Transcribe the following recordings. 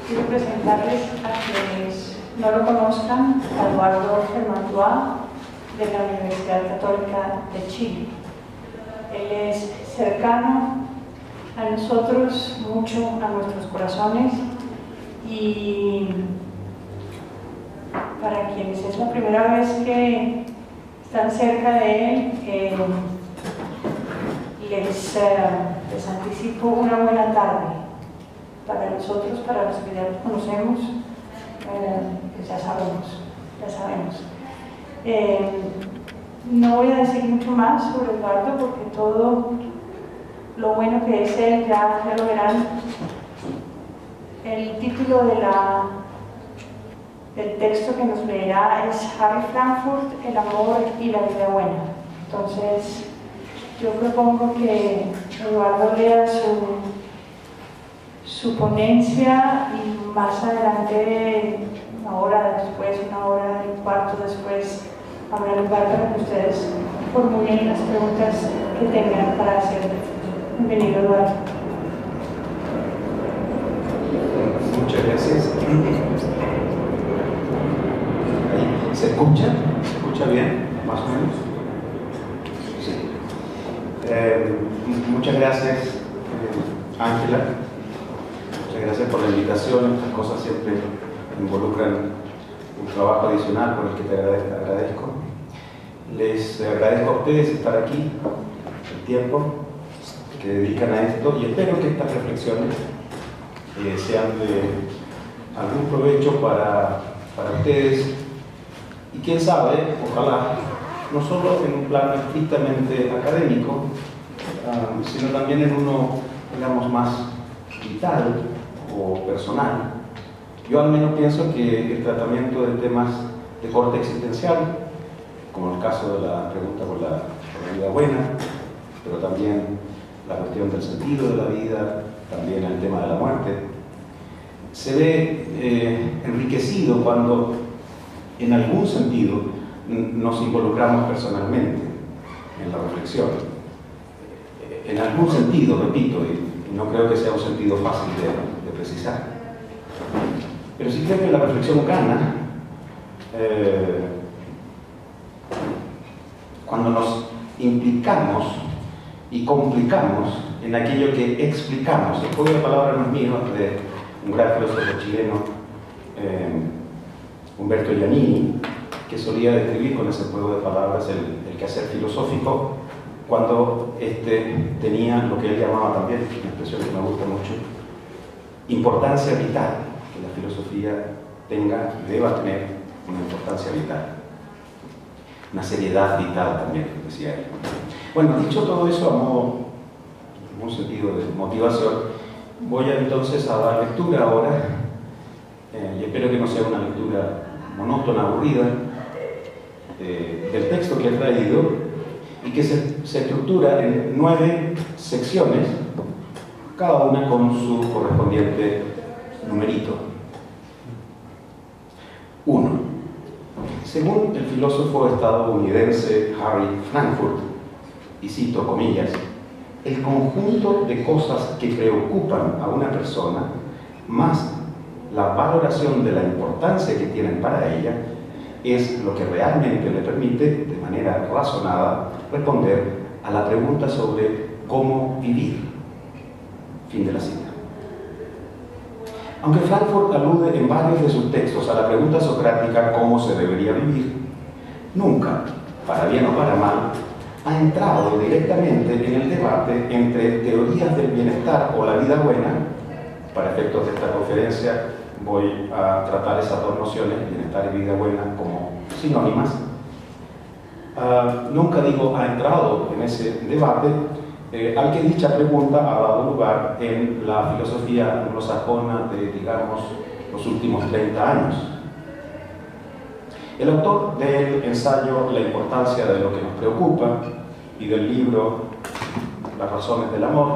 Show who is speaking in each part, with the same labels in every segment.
Speaker 1: quiero presentarles a quienes no lo conozcan, a Eduardo Fermantua, de la Universidad Católica de Chile. Él es cercano a nosotros, mucho a nuestros corazones, y para quienes es la primera vez que están cerca de él, les anticipo una buena tarde. Para nosotros, para los que ya lo conocemos, pues ya sabemos. No voy a decir mucho más sobre Eduardo porque todo lo bueno que es él ya lo verán. El título del texto que nos leerá es Harry Frankfurt, el amor y la vida buena. Entonces, yo propongo que Eduardo lea su ponencia y más adelante, una hora después, una hora y cuarto después, habrá lugar para que ustedes formulen las preguntas que tengan para hacer. Bienvenido, Eduardo.
Speaker 2: Muchas gracias. ¿Se escucha? ¿Se escucha bien? ¿Más o menos? Sí. Muchas gracias, Ángela. Muchas gracias por la invitación. Estas cosas siempre involucran un trabajo adicional por el que te agradezco. Les agradezco a ustedes estar aquí, el tiempo que dedican a esto, y espero que estas reflexiones sean de algún provecho para ustedes, y quién sabe, ojalá, no solo en un plano estrictamente académico, sino también en uno, digamos, más vital o personal. Yo al menos pienso que el tratamiento de temas de corte existencial, como el caso de la pregunta por la vida buena, pero también la cuestión del sentido de la vida, también el tema de la muerte, se ve enriquecido cuando en algún sentido nos involucramos personalmente en la reflexión. En algún sentido, repito, y no creo que sea un sentido fácil de precisar. Pero sí creo que la reflexión gana cuando nos implicamos y complicamos en aquello que explicamos. El juego de palabras no es mío, es de un gran filósofo chileno, Humberto Giannini, que solía describir con ese juego de palabras el quehacer filosófico cuando tenía lo que él llamaba también, una expresión que me gusta mucho, importancia vital, que la filosofía tenga y deba tener una importancia vital, una seriedad vital también, decía él. Bueno, dicho todo eso a modo, en un sentido de motivación, voy entonces a dar lectura ahora, y espero que no sea una lectura monótona, aburrida, del texto que he traído, y que se estructura en 9 secciones, cada una con su correspondiente numerito. 1. Según el filósofo estadounidense Harry Frankfurt, y cito comillas, el conjunto de cosas que preocupan a una persona, más la valoración de la importancia que tienen para ella, es lo que realmente le permite, de manera razonada, responder a la pregunta sobre cómo vivir. Fin de la cita. Aunque Frankfurt alude en varios de sus textos a la pregunta socrática cómo se debería vivir, nunca, para bien o para mal, ha entrado directamente en el debate entre teorías del bienestar o la vida buena. Para efectos de esta conferencia voy a tratar esas dos nociones, bienestar y vida buena, como sinónimas. Nunca digo ha entrado en ese debate, al que dicha pregunta ha dado lugar en la filosofía anglosajona de, digamos, los últimos 30 años. El autor del ensayo La importancia de lo que nos preocupa y del libro Las razones del amor,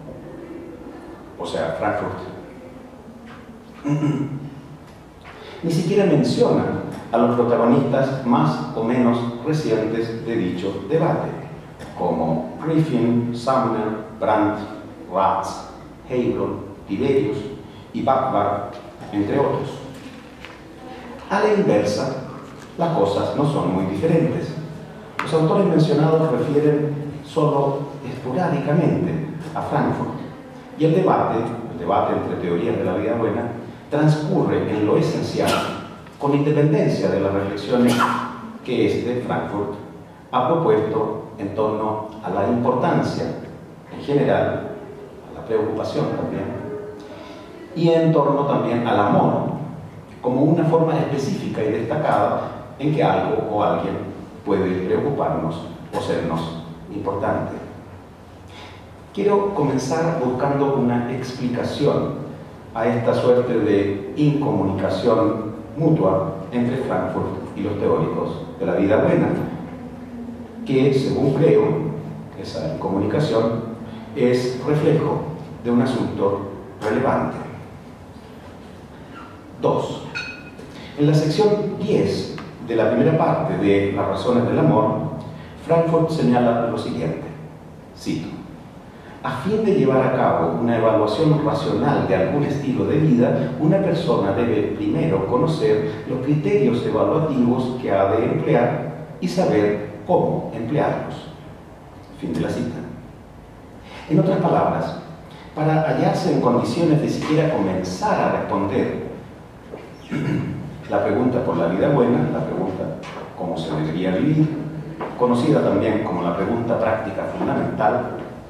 Speaker 2: o sea, Frankfurt, ni siquiera menciona a los protagonistas más o menos recientes de dicho debate, como Griffin, Sumner, Brandt, Ratz, Hebron, Tiberius y Bacbart, entre otros. A la inversa, las cosas no son muy diferentes. Los autores mencionados refieren solo esporádicamente a Frankfurt, y el debate entre teorías de la vida buena transcurre en lo esencial, con independencia de las reflexiones que Frankfurt, ha propuesto en torno a la importancia en general, a la preocupación también, y en torno también al amor, como una forma específica y destacada en que algo o alguien puede preocuparnos o sernos importante. Quiero comenzar buscando una explicación a esta suerte de incomunicación mutua entre Frankfurt y los teóricos de la vida buena, que, según creo, esa incomunicación es reflejo de un asunto relevante. 2. En la sección 10 de la primera parte de Las razones del amor, Frankfurt señala lo siguiente, cito: a fin de llevar a cabo una evaluación racional de algún estilo de vida, una persona debe primero conocer los criterios evaluativos que ha de emplear y saber cómo emplearlos. Fin de la cita. En otras palabras, para hallarse en condiciones de siquiera comenzar a responder la pregunta por la vida buena, la pregunta cómo se debería vivir, conocida también como la pregunta práctica fundamental,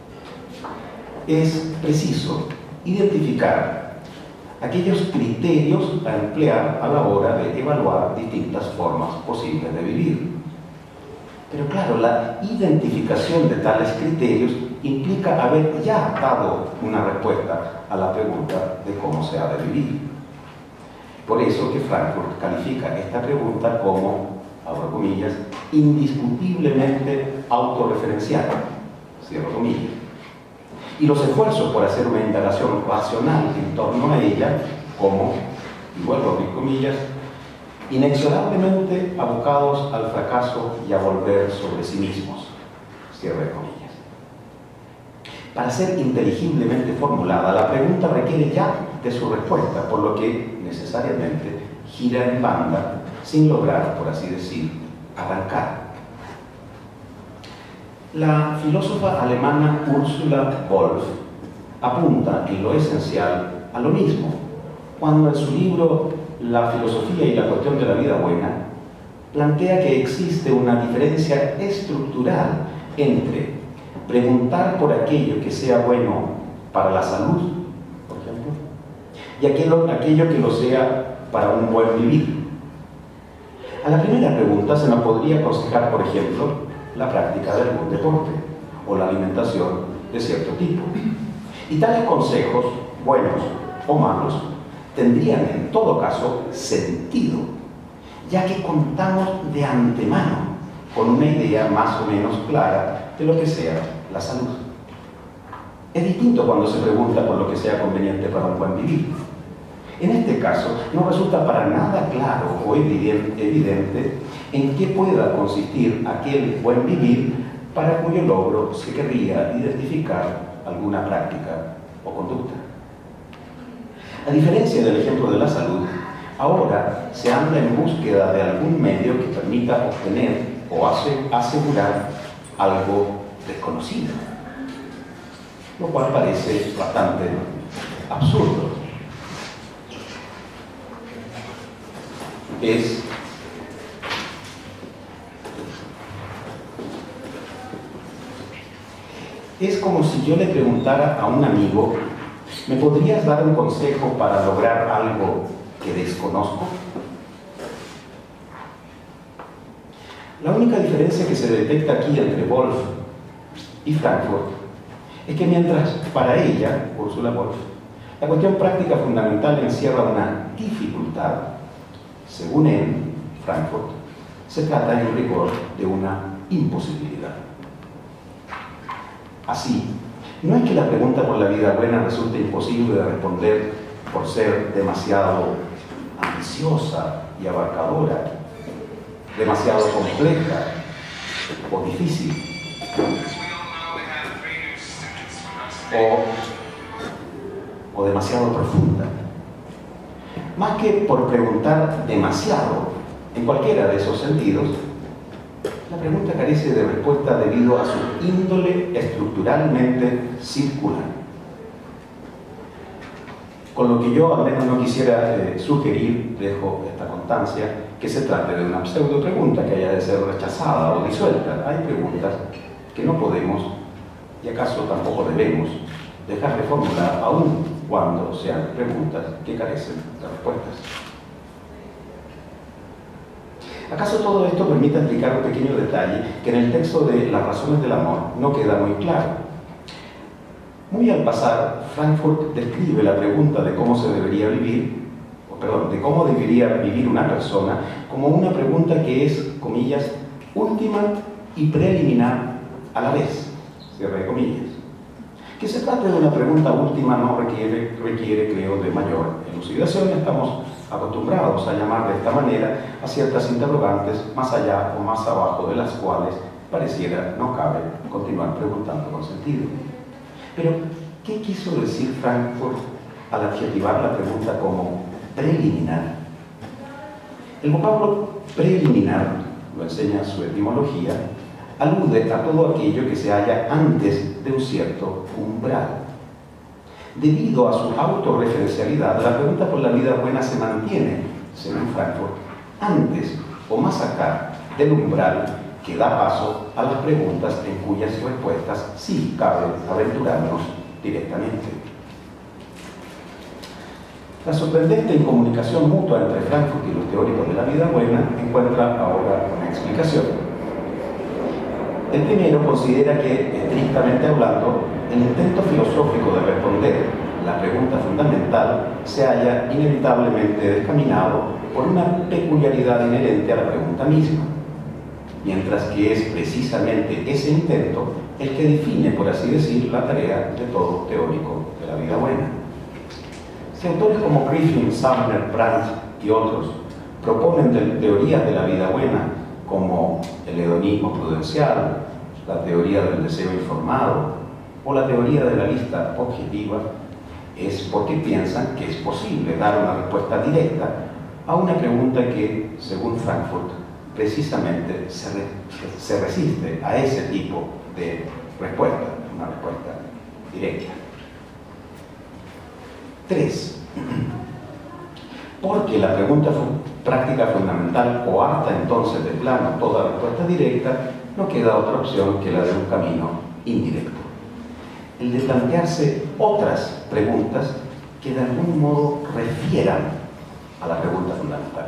Speaker 2: es preciso identificar aquellos criterios a emplear a la hora de evaluar distintas formas posibles de vivir. Pero claro, la identificación de tales criterios implica haber ya dado una respuesta a la pregunta de cómo se ha de vivir. Por eso que Frankfurt califica esta pregunta como, abro comillas, indiscutiblemente autorreferencial, cierro comillas. Y los esfuerzos por hacer una indagación racional en torno a ella, como, y vuelvo a abrir comillas, inexorablemente abocados al fracaso y a volver sobre sí mismos, cierre comillas. Para ser inteligiblemente formulada, la pregunta requiere ya de su respuesta, por lo que necesariamente gira en banda sin lograr, por así decir, arrancar. La filósofa alemana Ursula Wolf apunta en lo esencial a lo mismo, cuando en su libro La filosofía y la cuestión de la vida buena plantea que existe una diferencia estructural entre preguntar por aquello que sea bueno para la salud, por ejemplo, y aquello que lo sea para un buen vivir. A la primera pregunta se nos podría aconsejar, por ejemplo, la práctica de algún deporte o la alimentación de cierto tipo. Y tales consejos, buenos o malos, tendrían en todo caso sentido, ya que contamos de antemano con una idea más o menos clara de lo que sea la salud. Es distinto cuando se pregunta por lo que sea conveniente para un buen vivir. En este caso, no resulta para nada claro o evidente en qué pueda consistir aquel buen vivir para cuyo logro se querría identificar alguna práctica o conducta. A diferencia del ejemplo de la salud, ahora se anda en búsqueda de algún medio que permita obtener o asegurar algo desconocido, lo cual parece bastante absurdo. Es como si yo le preguntara a un amigo: ¿me podrías dar un consejo para lograr algo que desconozco? La única diferencia que se detecta aquí entre Wolf y Frankfurt es que mientras para ella, Ursula Wolf, la cuestión práctica fundamental encierra una dificultad, según él, Frankfurt, se trata en rigor de una imposibilidad. Así, no es que la pregunta por la vida buena resulte imposible de responder por ser demasiado ambiciosa y abarcadora, demasiado compleja o difícil, o demasiado profunda. Más que por preguntar demasiado, en cualquiera de esos sentidos, la pregunta carece de respuesta debido a su índole estructuralmente circular. Con lo que yo al menos no quisiera sugerir, dejo esta constancia, que se trate de una pseudo pregunta que haya de ser rechazada o disuelta. Hay preguntas que no podemos, y acaso tampoco debemos, dejar de formular aún cuando sean preguntas que carecen de respuestas. ¿Acaso todo esto permite explicar un pequeño detalle que en el texto de Las razones del amor no queda muy claro? Muy al pasar, Frankfurt describe la pregunta de cómo se debería vivir, de cómo debería vivir una persona, como una pregunta que es, comillas, última y preliminar a la vez, cierre de comillas. Que se trate de una pregunta última no requiere, creo, de mayor elucidación. Estamos acostumbrados a llamar de esta manera a ciertas interrogantes más allá o más abajo de las cuales pareciera no cabe continuar preguntando con sentido. Pero, ¿qué quiso decir Frankfurt al adjetivar la pregunta como preliminar? El vocablo preliminar, lo enseña su etimología, alude a todo aquello que se halla antes de un cierto umbral. Debido a su autorreferencialidad, la pregunta por la vida buena se mantiene, según Frankfurt, antes o más acá del umbral que da paso a las preguntas en cuyas respuestas sí cabe aventurarnos directamente. La sorprendente incomunicación mutua entre Frankfurt y los teóricos de la vida buena encuentra ahora una explicación. El primero considera que, estrictamente hablando, el intento filosófico de responder la pregunta fundamental se halla inevitablemente descaminado por una peculiaridad inherente a la pregunta misma, mientras que es precisamente ese intento el que define, por así decir, la tarea de todo teórico de la vida buena. Si autores como Griffin, Sumner, Brandt y otros proponen teorías de la vida buena como el hedonismo prudencial, la teoría del deseo informado o la teoría de la lista objetiva, es porque piensan que es posible dar una respuesta directa a una pregunta que, según Frankfurt, precisamente se resiste a ese tipo de respuesta, una respuesta directa. 3. Porque la pregunta práctica fundamental o harta entonces de plano toda respuesta directa, no queda otra opción que la de un camino indirecto. El de plantearse otras preguntas que de algún modo refieran a la pregunta fundamental.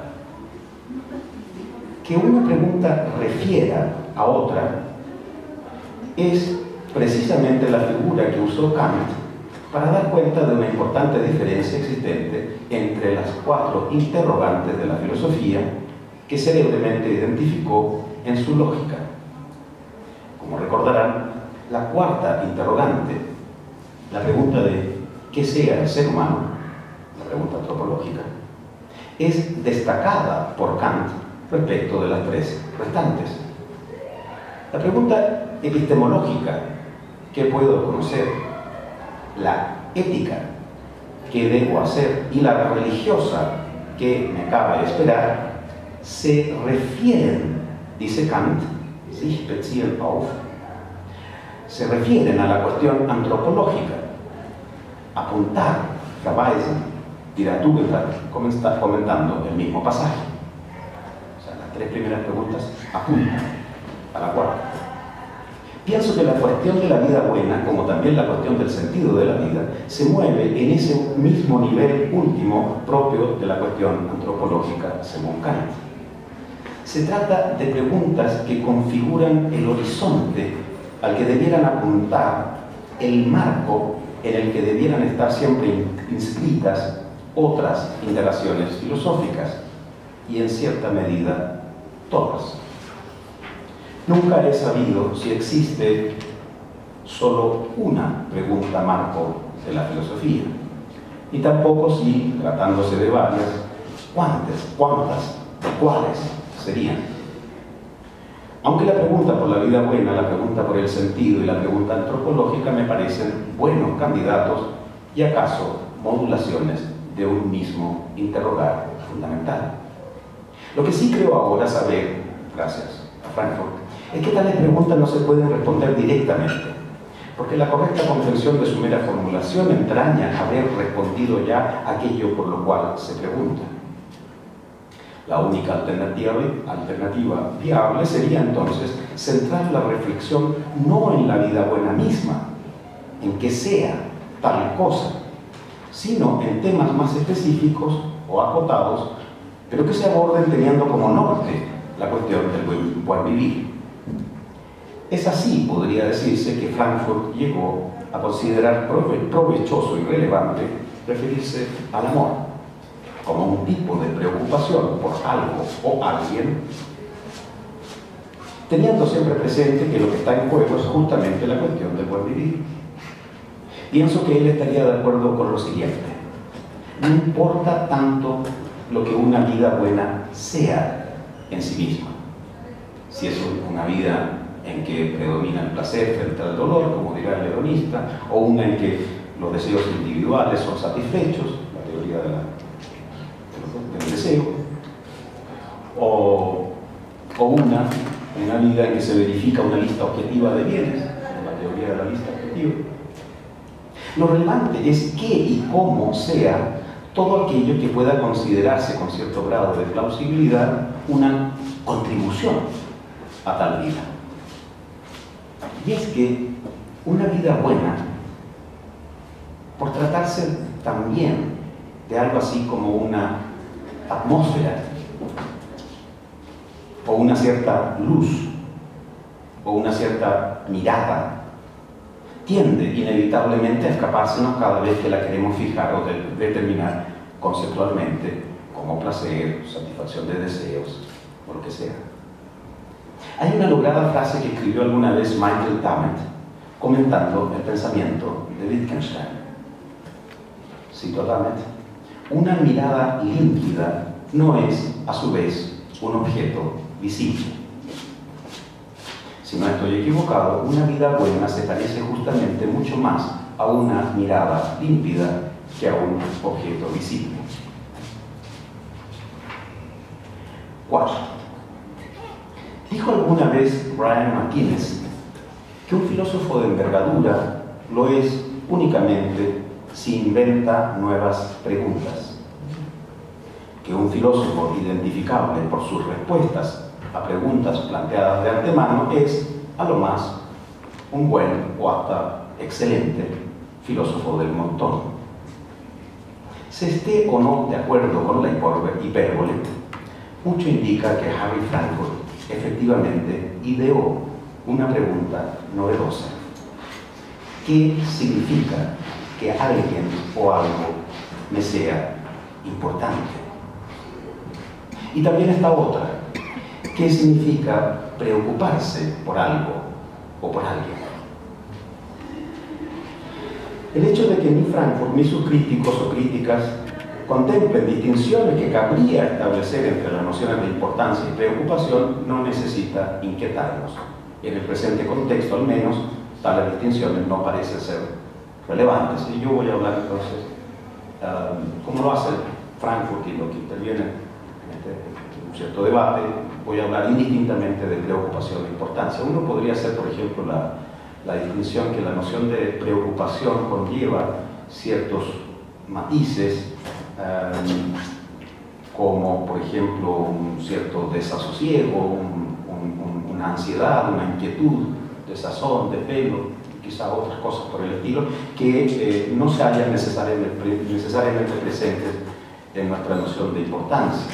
Speaker 2: Que una pregunta refiera a otra es precisamente la figura que usó Kant para dar cuenta de una importante diferencia existente entre las 4 interrogantes de la filosofía que célebremente identificó en su lógica. Como recordarán, la 4ª interrogante, la pregunta de ¿qué sea el ser humano?, la pregunta antropológica, es destacada por Kant respecto de las 3 restantes. La pregunta epistemológica, ¿qué puedo conocer?, la ética, ¿qué debo hacer?, y la religiosa, ¿qué me acaba de esperar?, se refieren, dice Kant, sich beziehen auf, se refieren a la cuestión antropológica. Apuntar, verweisen, dirá Tugendhat, como está comentando el mismo pasaje. O sea, las 3 primeras preguntas apuntan a la 4ª. Pienso que la cuestión de la vida buena, como también la cuestión del sentido de la vida, se mueve en ese mismo nivel último propio de la cuestión antropológica, según Kant. Se trata de preguntas que configuran el horizonte al que debieran apuntar, el marco en el que debieran estar siempre inscritas otras indagaciones filosóficas, y en cierta medida todas. Nunca he sabido si existe solo una pregunta marco de la filosofía, y tampoco si, tratándose de varias, cuántas, cuáles serían. Aunque la pregunta por la vida buena, la pregunta por el sentido y la pregunta antropológica me parecen buenos candidatos y acaso modulaciones de un mismo interrogar fundamental. Lo que sí creo ahora saber, gracias a Frankfurt, es que tales preguntas no se pueden responder directamente, porque la correcta comprensión de su mera formulación entraña haber respondido ya aquello por lo cual se pregunta. La única alternativa viable sería entonces centrar la reflexión no en la vida buena misma, en que sea tal cosa, sino en temas más específicos o acotados, pero que se aborden teniendo como norte la cuestión del buen vivir. Es así, podría decirse, que Frankfurt llegó a considerar provechoso y relevante referirse al amor como un tipo de preocupación por algo o alguien, teniendo siempre presente que lo que está en juego es justamente la cuestión del buen vivir. Pienso que él estaría de acuerdo con lo siguiente: no importa tanto lo que una vida buena sea en sí misma, si es una vida en que predomina el placer frente al dolor, como dirá el hedonista, o una en que los deseos individuales son satisfechos, la teoría del deseo, o una vida en que se verifica una lista objetiva de bienes, la teoría de la lista objetiva. Lo relevante es qué y cómo sea todo aquello que pueda considerarse con cierto grado de plausibilidad una contribución a tal vida. Y es que una vida buena, por tratarse también de algo así como una atmósfera, o una cierta luz, o una cierta mirada, tiende inevitablemente a escapársenos cada vez que la queremos fijar o determinar conceptualmente como placer, satisfacción de deseos, o lo que sea. Hay una lograda frase que escribió alguna vez Michael Tammet comentando el pensamiento de Wittgenstein. Cito a Tammet: una mirada límpida no es, a su vez, un objeto visible. Si no estoy equivocado, una vida buena se parece justamente mucho más a una mirada límpida que a un objeto visible. 4. Dijo alguna vez Brian McInnes que un filósofo de envergadura lo es únicamente si inventa nuevas preguntas, que un filósofo identificable por sus respuestas a preguntas planteadas de antemano es, a lo más, un buen o hasta excelente filósofo del montón. Se esté o no de acuerdo con la hipérbole, mucho indica que Harry Frankfurt efectivamente ideó una pregunta novedosa. ¿Qué significa que alguien o algo me sea importante? Y también está otra: ¿qué significa preocuparse por algo o por alguien? El hecho de que ni Frankfurt ni sus críticos o críticas contemplen distinciones que cabría establecer entre las nociones de importancia y preocupación no necesita inquietarnos. En el presente contexto, al menos, tales distinciones no parecen ser relevantes. Y yo voy a hablar entonces, como lo hace Frankfurt y lo que interviene en un cierto debate, voy a hablar indistintamente de preocupación e importancia. Uno podría hacer, por ejemplo, la distinción que la noción de preocupación conlleva ciertos matices, como por ejemplo un cierto desasosiego, una ansiedad, una inquietud, desazón, desvelo, quizá otras cosas por el estilo, que no se hallan necesariamente presentes en nuestra noción de importancia.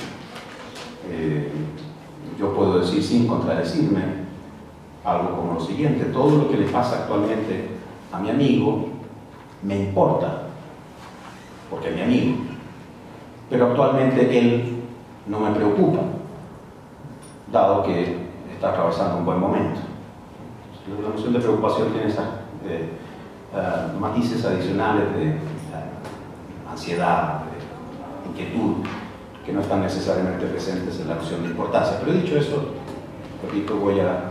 Speaker 2: Yo puedo decir sin contradecirme algo como lo siguiente: todo lo que le pasa actualmente a mi amigo me importa, porque es mi amigo, pero actualmente él no me preocupa, dado que está atravesando un buen momento. La noción de preocupación tiene esas matices adicionales de ansiedad, de inquietud, que no están necesariamente presentes en la noción de importancia. Pero dicho eso, repito, voy a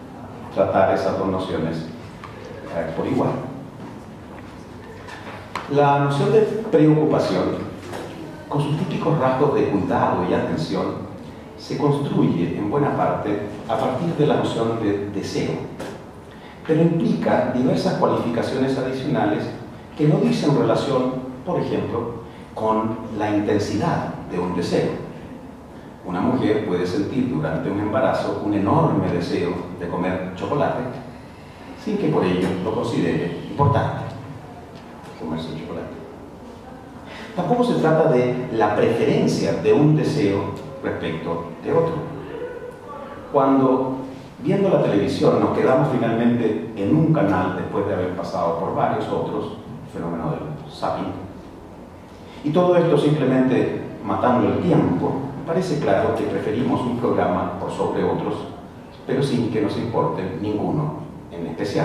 Speaker 2: tratar esas dos nociones por igual. La noción de preocupación, con sus típicos rasgos de cuidado y atención, se construye en buena parte a partir de la noción de deseo, pero implica diversas cualificaciones adicionales que no dicen relación, por ejemplo, con la intensidad de un deseo. Una mujer puede sentir durante un embarazo un enorme deseo de comer chocolate sin que por ello lo considere importante, comerse el chocolate. Tampoco se trata de la preferencia de un deseo respecto de otro. Cuando, viendo la televisión, nos quedamos finalmente en un canal después de haber pasado por varios otros, el fenómeno del zapping, y todo esto simplemente matando el tiempo, parece claro que preferimos un programa por sobre otros, pero sin que nos importe ninguno en especial.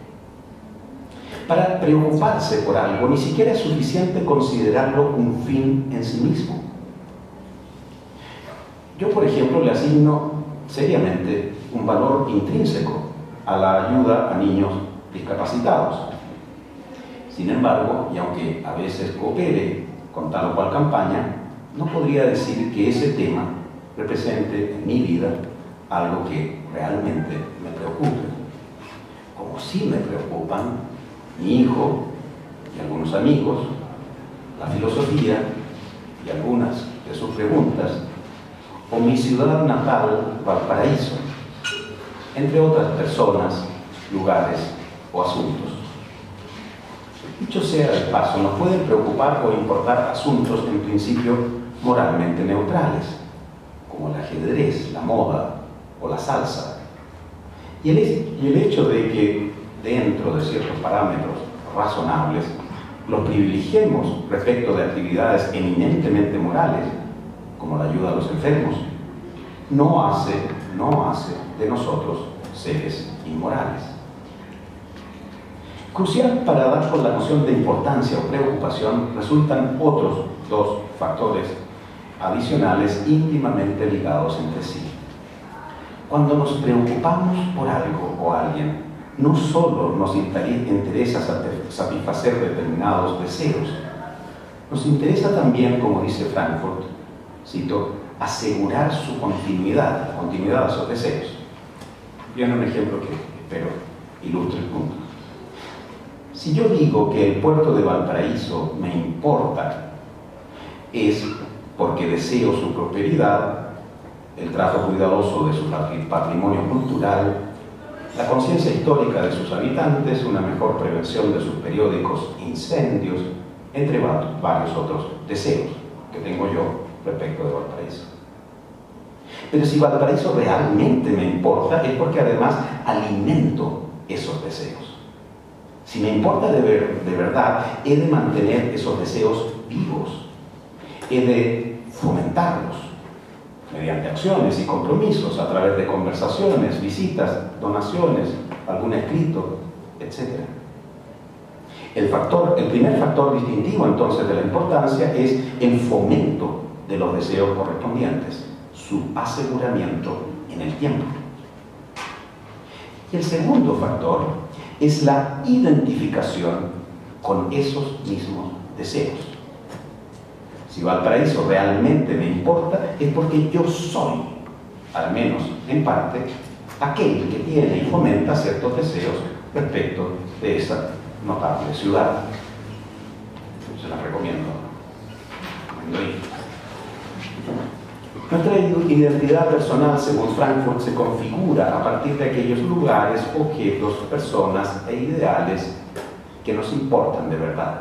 Speaker 2: Para preocuparse por algo, ni siquiera es suficiente considerarlo un fin en sí mismo. Yo, por ejemplo, le asigno seriamente un valor intrínseco a la ayuda a niños discapacitados. Sin embargo, y aunque a veces coopere con tal o cual campaña, no podría decir que ese tema represente en mi vida algo que realmente me preocupe. Como sí me preocupan mi hijo y algunos amigos, la filosofía y algunas de sus preguntas, o mi ciudad natal, Valparaíso, entre otras personas, lugares o asuntos. Dicho sea de paso, nos pueden preocupar o importar asuntos en principio moralmente neutrales, como el ajedrez, la moda o la salsa. Y el hecho de que, dentro de ciertos parámetros razonables, los privilegiemos respecto de actividades eminentemente morales, como la ayuda a los enfermos, no hace de nosotros seres inmorales. Crucial para dar con la noción de importancia o preocupación resultan otros dos factores adicionales íntimamente ligados entre sí. Cuando nos preocupamos por algo o alguien, no solo nos interesa satisfacer determinados deseos, nos interesa también, como dice Frankfurt, cito, asegurar su continuidad, la continuidad de esos deseos. Viene un ejemplo que espero ilustre el punto. Si yo digo que el puerto de Valparaíso me importa, es porque deseo su prosperidad, el trato cuidadoso de su patrimonio cultural, la conciencia histórica de sus habitantes, una mejor prevención de sus periódicos incendios, entre varios otros deseos que tengo yo respecto de Valparaíso. Pero si Valparaíso realmente me importa, es porque además alimento esos deseos. Si me importa de verdad, he de mantener esos deseos vivos, he de fomentarlos mediante acciones y compromisos, a través de conversaciones, visitas, donaciones, algún escrito, etc. El primer factor distintivo entonces de la importancia es el fomento de los deseos correspondientes, su aseguramiento en el tiempo. Y el segundo factor es la identificación con esos mismos deseos. Si Valparaíso realmente me importa, es porque yo soy, al menos en parte, aquel que tiene y fomenta ciertos deseos respecto de esa notable ciudad. Se la recomiendo. Nuestra identidad personal, según Frankfurt, se configura a partir de aquellos lugares, objetos, personas e ideales que nos importan de verdad.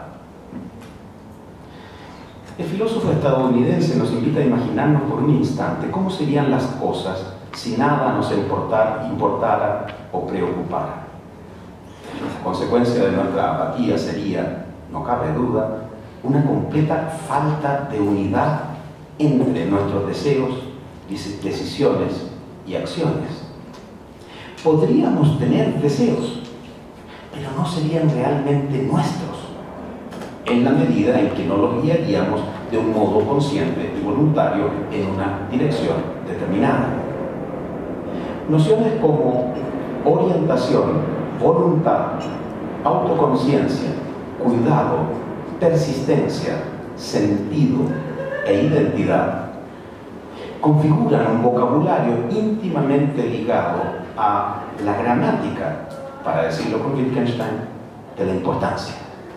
Speaker 2: El filósofo estadounidense nos invita a imaginarnos por un instante cómo serían las cosas si nada nos importara o preocupara. La consecuencia de nuestra apatía sería, no cabe duda, una completa falta de unidad entre nuestros deseos, decisiones y acciones. Podríamos tener deseos, pero no serían realmente nuestros, en la medida en que no los guiaríamos de un modo consciente y voluntario en una dirección determinada. Nociones como orientación, voluntad, autoconciencia, cuidado,
Speaker 3: persistencia, sentido e identidad configuran un vocabulario íntimamente ligado a la gramática, para decirlo con Wittgenstein, de la importancia.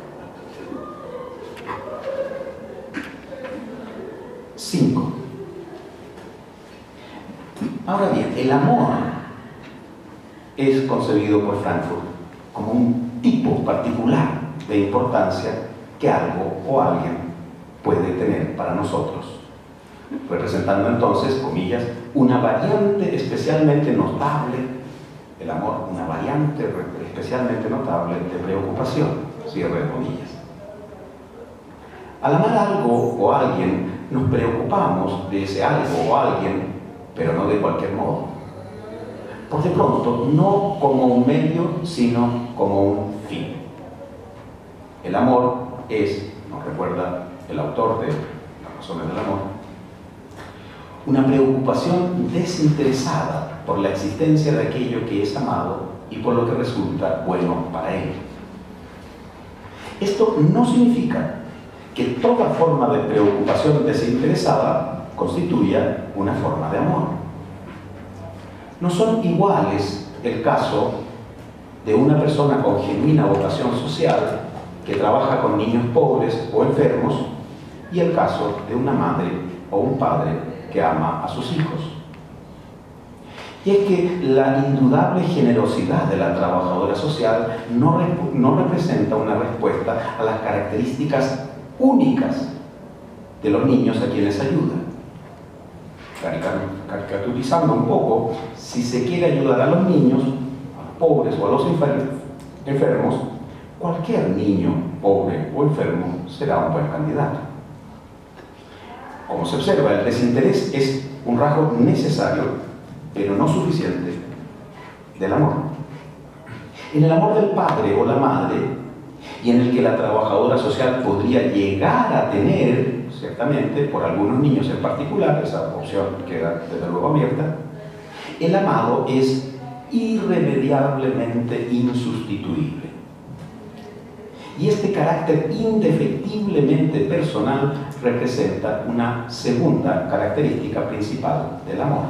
Speaker 3: 5. Ahora bien, el amor es concebido por Frankfurt como un tipo particular de importancia que algo o alguien puede tener para nosotros, representando entonces, comillas, una variante especialmente notable, el amor, una variante especialmente notable de preocupación, cierre de comillas. Al amar algo o alguien, nos preocupamos de ese algo o alguien, pero no de cualquier modo. Por de pronto, no como un medio, sino como un fin. El amor es, nos recuerda el autor de Las razones del amor, una preocupación desinteresada por la existencia de aquello que es amado y por lo que resulta bueno para él. Esto no significa que toda forma de preocupación desinteresada constituya una forma de amor. No son iguales el caso de una persona con genuina vocación social que trabaja con niños pobres o enfermos y el caso de una madre o un padre que ama a sus hijos. Y es que la indudable generosidad de la trabajadora social no representa una respuesta a las características únicas de los niños a quienes ayuda. Caricaturizando un poco, si se quiere ayudar a los niños, a los pobres o a los enfermos, cualquier niño pobre o enfermo será un buen candidato. Como se observa, el desinterés es un rasgo necesario, pero no suficiente, del amor. En el amor del padre o la madre, y en el que la trabajadora social podría llegar a tener, ciertamente, por algunos niños en particular, esa opción queda desde luego abierta, el amado es irremediablemente insustituible. Y este carácter indefectiblemente personal representa una segunda característica principal del amor.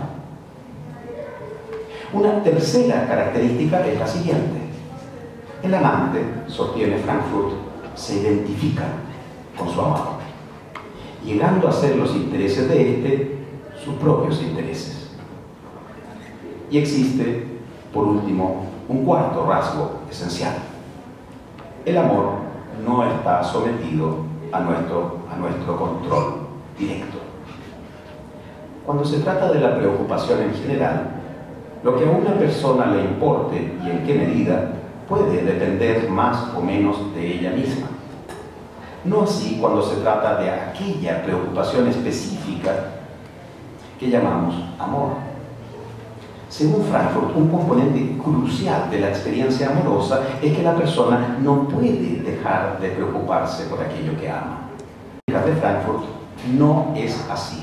Speaker 3: Una tercera característica es la siguiente. El amante, sostiene Frankfurt, se identifica con su amado, llegando a ser los intereses de éste sus propios intereses. Y existe, por último, un cuarto rasgo esencial. El amor no está sometido a nuestro control directo. Cuando se trata de la preocupación en general, lo que a una persona le importe y en qué medida puede depender más o menos de ella misma. No así cuando se trata de aquella preocupación específica que llamamos amor. Según Frankfurt, un componente crucial de la experiencia amorosa es que la persona no puede dejar de preocuparse por aquello que ama. En el caso de Frankfurt no es así.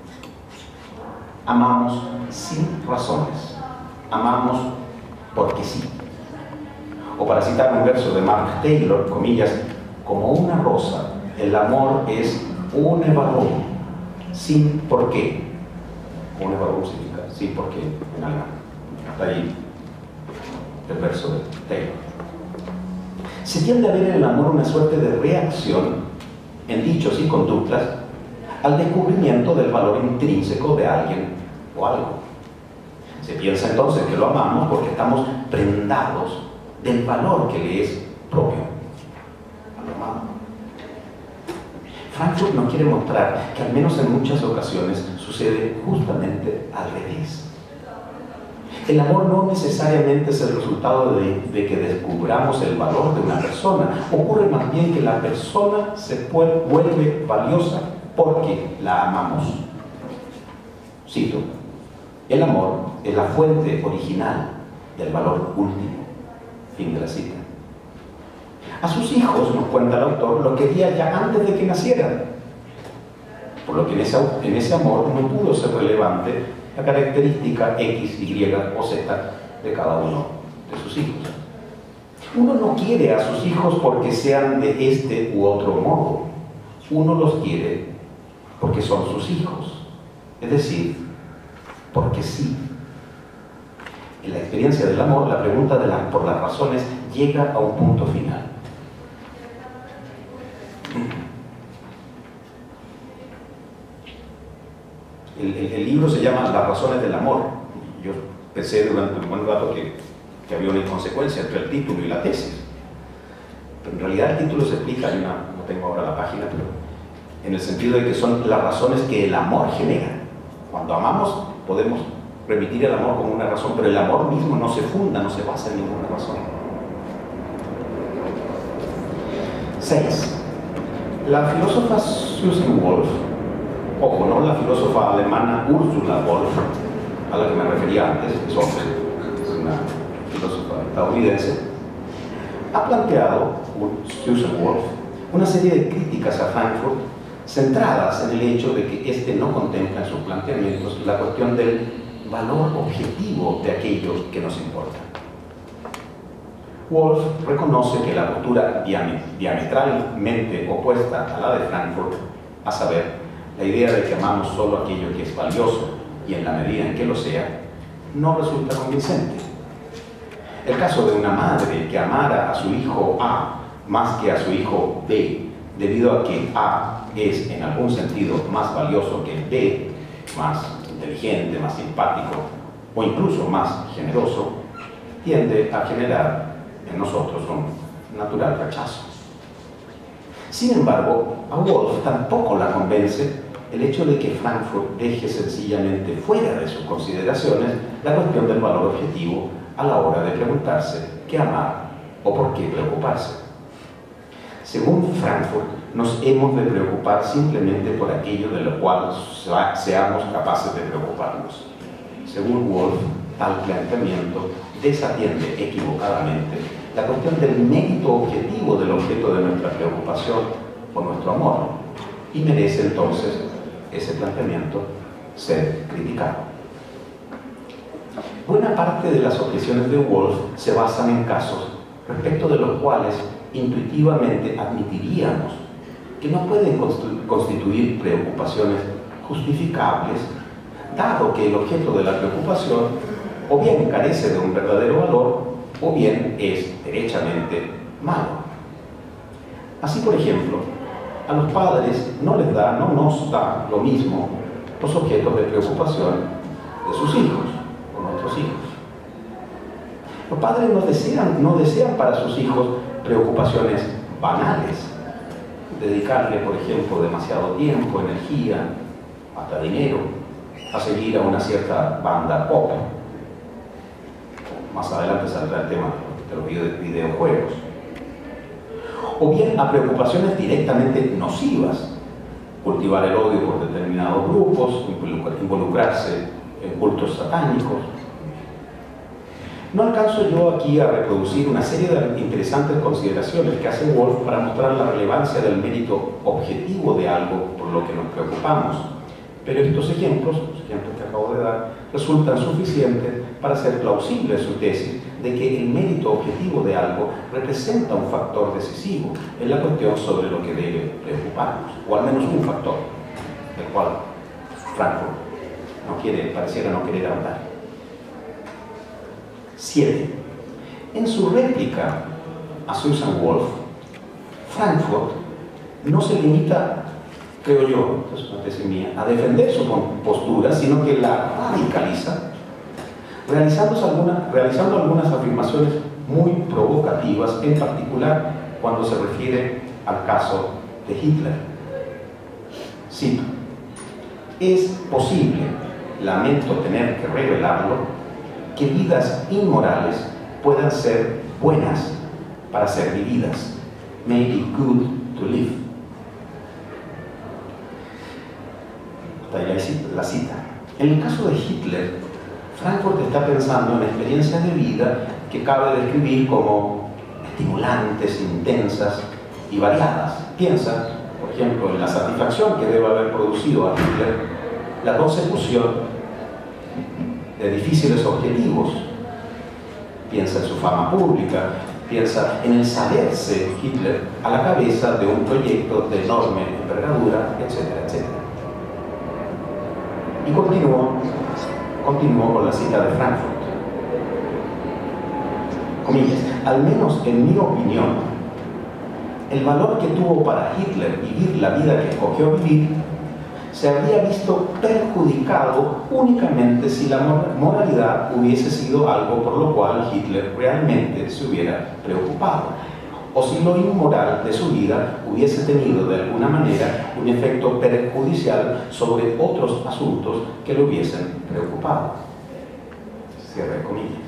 Speaker 3: Amamos sin razones. Amamos porque sí. O para citar un verso de Mark Taylor, comillas, como una rosa, el amor es un evarón, sin por qué. Un evarón significa sin por qué en alemán. Hasta ahí el verso de Taylor. Se tiende a ver en el amor una suerte de reacción en dichos y conductas al descubrimiento del valor intrínseco de alguien o algo. Se piensa entonces que lo amamos porque estamos prendados del valor que le es propio a lo amado. Frankfurt nos quiere mostrar que al menos en muchas ocasiones sucede justamente al revés. El amor no necesariamente es el resultado de que descubramos el valor de una persona. Ocurre más bien que la persona se vuelve valiosa porque la amamos. Cito, el amor es la fuente original del valor último. Fin de la cita. A sus hijos, nos cuenta el autor, lo quería ya antes de que nacieran, por lo que en ese amor no pudo ser relevante la característica X, Y o Z de cada uno de sus hijos. Uno no quiere a sus hijos porque sean de este u otro modo. Uno los quiere porque son sus hijos. Es decir, porque sí. En la experiencia del amor, la pregunta por las razones llega a un punto final. El libro se llama Las razones del amor. Yo pensé durante un buen rato que había una inconsecuencia entre el título y la tesis. Pero en realidad el título se explica, no tengo ahora la página, pero en el sentido de que son las razones que el amor genera. Cuando amamos podemos remitir el amor como una razón, pero el amor mismo no se funda, no se basa en ninguna razón. 6. La filósofa Susan Wolf, ojo, no la filósofa alemana Ursula Wolf, a la que me refería antes, es una filósofa estadounidense, ha planteado, Susan Wolf, una serie de críticas a Frankfurt centradas en el hecho de que éste no contempla en sus planteamientos la cuestión del valor objetivo de aquello que nos importa. Wolf reconoce que la postura diametralmente opuesta a la de Frankfurt, a saber, la idea de que amamos solo aquello que es valioso y en la medida en que lo sea, no resulta convincente. El caso de una madre que amara a su hijo A más que a su hijo B, debido a que A es en algún sentido más valioso que B, más inteligente, más simpático o incluso más generoso, tiende a generar en nosotros un natural rechazo. Sin embargo, a Wolf tampoco la convence el hecho de que Frankfurt deje sencillamente fuera de sus consideraciones la cuestión del valor objetivo a la hora de preguntarse qué amar o por qué preocuparse. Según Frankfurt, nos hemos de preocupar simplemente por aquello de lo cual seamos capaces de preocuparnos. Según Wolf, tal planteamiento desatiende equivocadamente la cuestión del mérito objetivo del objeto de nuestra preocupación o nuestro amor, y merece entonces ese planteamiento ser criticado. Buena parte de las objeciones de Wolf se basan en casos respecto de los cuales intuitivamente admitiríamos que no pueden constituir preocupaciones justificables, dado que el objeto de la preocupación o bien carece de un verdadero valor o bien es derechamente malo. Así, por ejemplo, a los padres no nos da lo mismo los objetos de preocupación de sus hijos o nuestros hijos. Los padres no desean para sus hijos preocupaciones banales, dedicarle, por ejemplo, demasiado tiempo, energía, hasta dinero, a seguir a una cierta banda pop. Más adelante saldrá el tema de los videojuegos. O bien a preocupaciones directamente nocivas, cultivar el odio por determinados grupos, involucrarse en cultos satánicos. No alcanzo yo aquí a reproducir una serie de interesantes consideraciones que hace Wolf para mostrar la relevancia del mérito objetivo de algo por lo que nos preocupamos, pero estos ejemplos, los ejemplos que acabo de dar, resultan suficientes para hacer plausible su tesis de que el mérito objetivo de algo representa un factor decisivo en la cuestión sobre lo que debe preocuparnos, o al menos un factor del cual Frankfurt pareciera no querer hablar. 7. En su réplica a Susan Wolf, Frankfurt no se limita, creo yo, es una tesis mía, a defender su postura, sino que la radicaliza, realizando algunas afirmaciones muy provocativas, en particular cuando se refiere al caso de Hitler. Cito: es posible, lamento tener que revelarlo, que vidas inmorales puedan ser buenas para ser vividas. May be good to live. Hasta ahí la cita. En el caso de Hitler, Frankfurt está pensando en experiencias de vida que cabe describir como estimulantes, intensas y variadas. Piensa, por ejemplo, en la satisfacción que debe haber producido a Hitler la consecución de difíciles objetivos. Piensa en su fama pública, piensa en el saberse Hitler a la cabeza de un proyecto de enorme envergadura, etcétera, etcétera. Y continuó con la cita de Frankfurt. Comillas, al menos en mi opinión, el valor que tuvo para Hitler vivir la vida que escogió vivir se habría visto perjudicado únicamente si la moralidad hubiese sido algo por lo cual Hitler realmente se hubiera preocupado, o si lo inmoral de su vida hubiese tenido de alguna manera un efecto perjudicial sobre otros asuntos que lo hubiesen preocupado. Cierre comillas.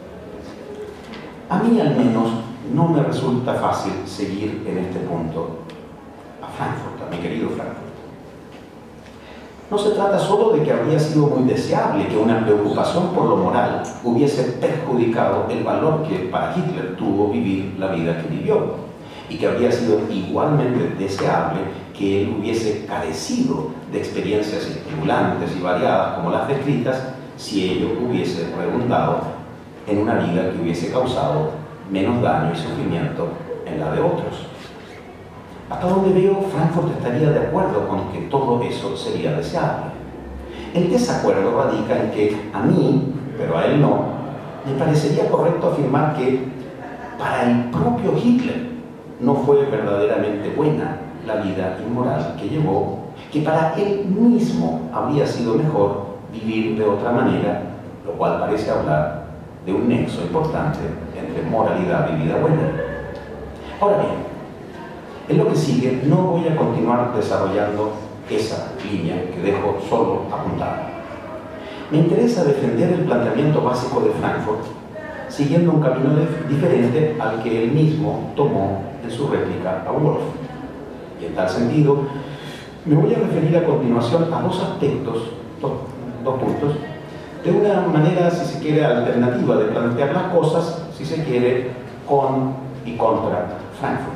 Speaker 3: A mí al menos no me resulta fácil seguir en este punto a Frankfurt, a mi querido Frankfurt. No se trata solo de que habría sido muy deseable que una preocupación por lo moral hubiese perjudicado el valor que para Hitler tuvo vivir la vida que vivió, y que habría sido igualmente deseable que él hubiese carecido de experiencias estimulantes y variadas como las descritas si ello hubiese redundado en una vida que hubiese causado menos daño y sufrimiento en la de otros. Hasta donde veo, Frankfurt estaría de acuerdo con que todo eso sería deseable. El desacuerdo radica en que a mí, pero a él no, me parecería correcto afirmar que para el propio Hitler no fue verdaderamente buena la vida inmoral que llevó, que para él mismo habría sido mejor vivir de otra manera, lo cual parece hablar de un nexo importante entre moralidad y vida buena. Ahora bien, en lo que sigue no voy a continuar desarrollando esa línea que dejo solo apuntada. Me interesa defender el planteamiento básico de Frankfurt siguiendo un camino diferente al que él mismo tomó en su réplica a Wolff. Y en tal sentido, me voy a referir a continuación a dos aspectos, dos puntos, de una manera, si se quiere, alternativa de plantear las cosas, si se quiere, con y contra Frankfurt.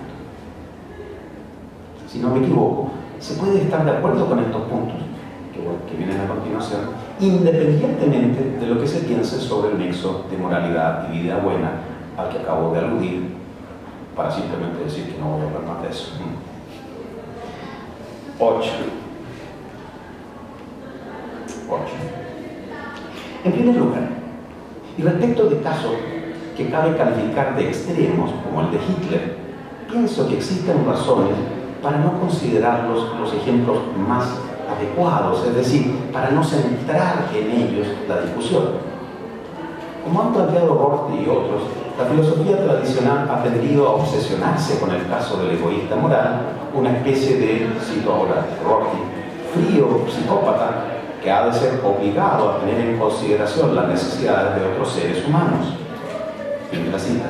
Speaker 3: Si no me equivoco, se puede estar de acuerdo con estos puntos que vienen a continuación, independientemente de lo que se piense sobre el nexo de moralidad y vida buena al que acabo de aludir, para simplemente decir que no voy a hablar más de eso. 8. En primer lugar, y respecto de casos que cabe calificar de extremos, como el de Hitler, pienso que existen razones para no considerarlos los ejemplos más adecuados, es decir, para no centrar en ellos la discusión. Como han planteado Rorty y otros, la filosofía tradicional ha tendido a obsesionarse con el caso del egoísta moral, una especie de, cito ahora Rorty, frío psicópata que ha de ser obligado a tener en consideración las necesidades de otros seres humanos. Fin de la cita.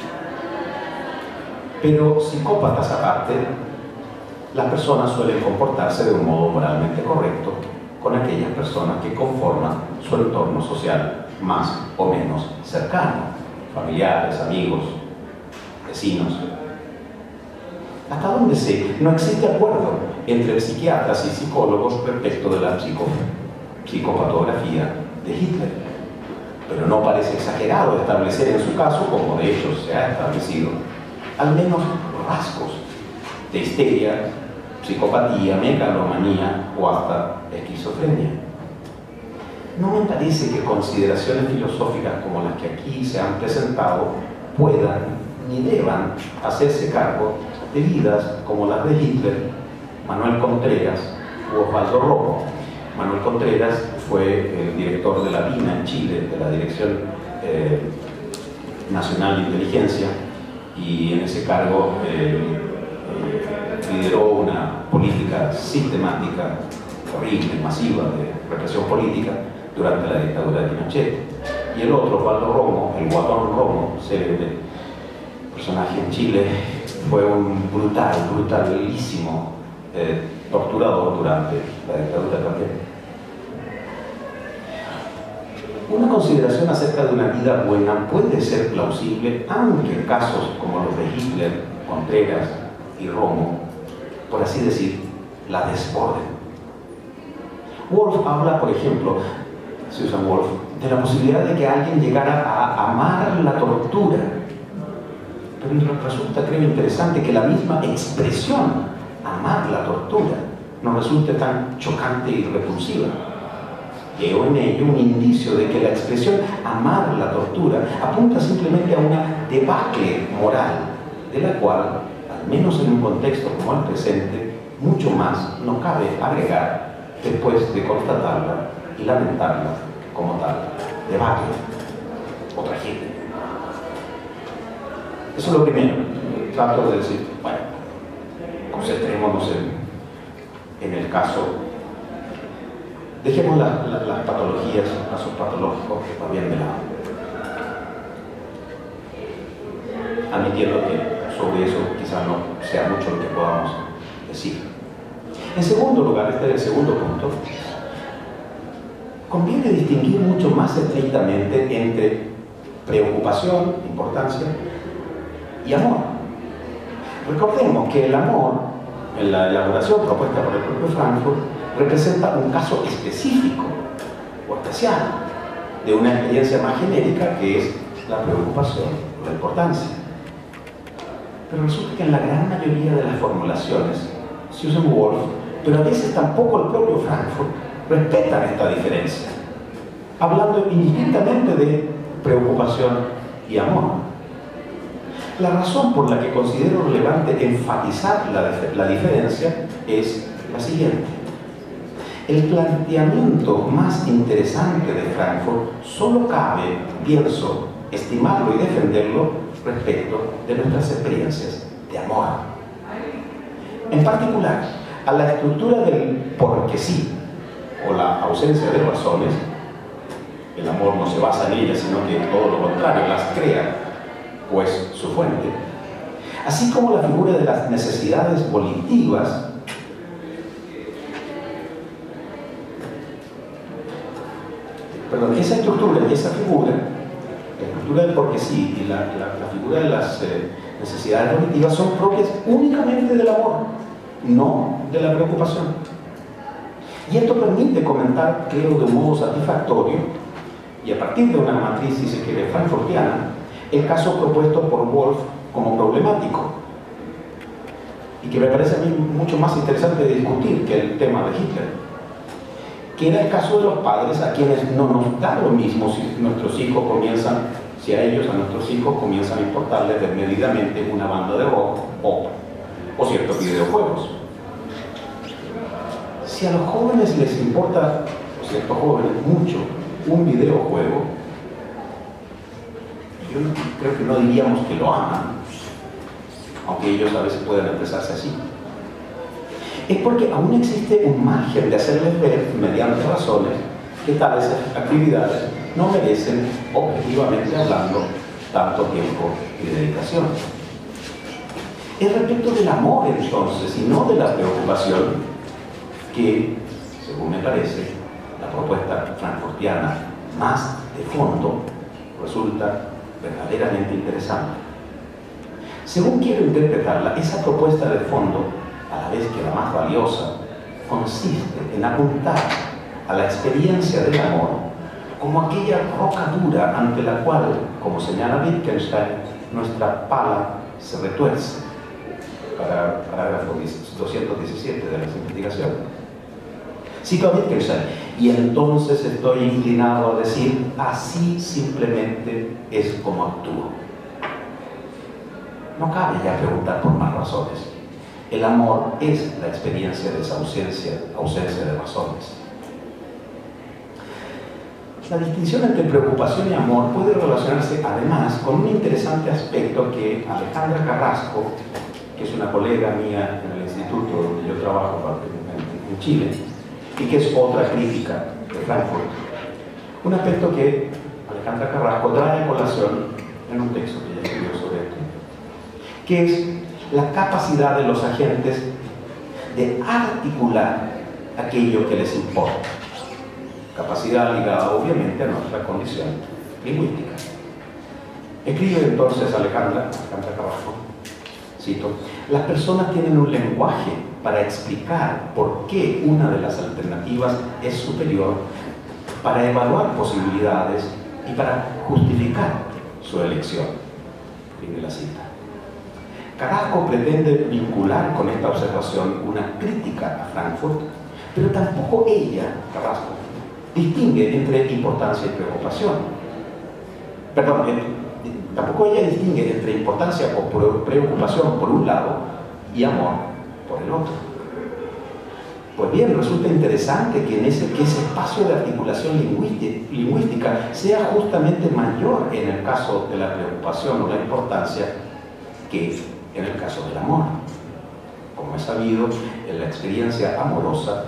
Speaker 3: Pero psicópatas aparte, las personas suelen comportarse de un modo moralmente correcto con aquellas personas que conforman su entorno social más o menos cercano, familiares, amigos, vecinos. Hasta donde sé, no existe acuerdo entre psiquiatras y psicólogos respecto de la psicopatografía de Hitler, pero no parece exagerado establecer en su caso, como de hecho se ha establecido, al menos rasgos de histeria, psicopatía, megalomanía o hasta esquizofrenia. No me parece que consideraciones filosóficas como las que aquí se han presentado puedan ni deban hacerse cargo de vidas como las de Hitler, Manuel Contreras u Osvaldo Romo. Manuel Contreras fue el director de la DINA en Chile, de la Dirección Nacional de Inteligencia, y en ese cargo lideró una política sistemática, horrible, masiva de represión política durante la dictadura de Pinochet. Y el otro, Osvaldo Romo, el Guatón Romo, célebre personaje en Chile, fue un brutalísimo torturador durante la dictadura también. Una consideración acerca de una vida buena puede ser plausible, aunque en casos como los de Hitler, Contreras y Romo, por así decir, la desborden. Wolff habla, por ejemplo, Susan Wolff, de la posibilidad de que alguien llegara a amar la tortura Pero resulta, creo, interesante que la misma expresión, amar la tortura, no resulte tan chocante y repulsiva. Veo en ello un indicio de que la expresión amar la tortura apunta simplemente a una debacle moral, de la cual, al menos en un contexto como el presente, mucho más no cabe agregar después de constatarla y lamentarla como tal. Debacle o tragedia. Eso es lo primero. Trato de decir, bueno, concentrémonos en el caso. Dejemos las patologías, los casos patológicos, más bien de lado. Admitiendo que sobre eso quizás no sea mucho lo que podamos decir. En segundo lugar, este es el segundo punto, conviene distinguir mucho más estrictamente entre preocupación, importancia, y amor. Recordemos que el amor, en la elaboración propuesta por el propio Frankfurt, representa un caso específico o especial de una experiencia más genérica que es la preocupación o la importancia. Pero resulta que en la gran mayoría de las formulaciones Susan Wolf, pero a veces tampoco el propio Frankfurt, respetan esta diferencia, hablando indistintamente de preocupación y amor. La razón por la que considero relevante enfatizar la diferencia es la siguiente. El planteamiento más interesante de Frankfurt solo cabe, pienso, estimarlo y defenderlo respecto de nuestras experiencias de amor. En particular, a la estructura del porque sí o la ausencia de razones. El amor no se basa en ellas, sino que todo lo contrario, las crea, pues su fuente. Así como la figura de las necesidades volitivas, esa estructura y esa figura, la estructura del porque sí y la figura de las necesidades volitivas son propias únicamente del amor, no de la preocupación. Y esto permite comentar, creo, de un modo satisfactorio, y a partir de una matriz, si se quiere, frankfurtiana, el caso propuesto por Wolf como problemático, y que me parece a mí mucho más interesante de discutir que el tema de Hitler, que era el caso de los padres a quienes no nos da lo mismo si nuestros hijos comienzan, si a ellos, a nuestros hijos, comienzan a importarles desmedidamente una banda de rock o ciertos videojuegos. Si a los jóvenes les importa, o ciertos jóvenes, mucho un videojuego, yo creo que no diríamos que lo aman, aunque ellos a veces pueden expresarse así. Es porque aún existe un margen de hacerles ver, mediante razones, que tales actividades no merecen, objetivamente hablando, tanto tiempo y dedicación. Es respecto del amor, entonces, y no de la preocupación, que, según me parece, la propuesta frankfurtiana más de fondo resulta verdaderamente interesante. Según quiero interpretarla, esa propuesta de fondo, a la vez que la más valiosa, consiste en apuntar a la experiencia del amor como aquella roca dura ante la cual, como señala Wittgenstein, nuestra pala se retuerce. Parágrafo 217 de las investigaciones. Cito a Wittgenstein: y entonces estoy inclinado a decir, así simplemente es como actúo. No cabe ya preguntar por más razones. El amor es la experiencia de esa ausencia de razones. La distinción entre preocupación y amor puede relacionarse además con un interesante aspecto que Alejandra Carrasco, que es una colega mía en el instituto donde yo trabajo en Chile, y que es otra crítica de Frankfurt, un aspecto que Alejandra Carrasco trae a colación en un texto que ella escribió sobre esto, que es la capacidad de los agentes de articular aquello que les importa. Capacidad ligada obviamente a nuestra condición lingüística. Escribe entonces Alejandra Carrasco, cito: las personas tienen un lenguaje para explicar por qué una de las alternativas es superior, para evaluar posibilidades y para justificar su elección. Fin de la cita. Carrasco pretende vincular con esta observación una crítica a Frankfurt, pero tampoco ella, Carrasco, distingue entre importancia y preocupación. Perdón, tampoco ella distingue entre importancia o preocupación por un lado y amor por el otro. Pues bien, resulta interesante que ese espacio de articulación lingüística sea justamente mayor en el caso de la preocupación o la importancia que en el caso del amor. Como es sabido, en la experiencia amorosa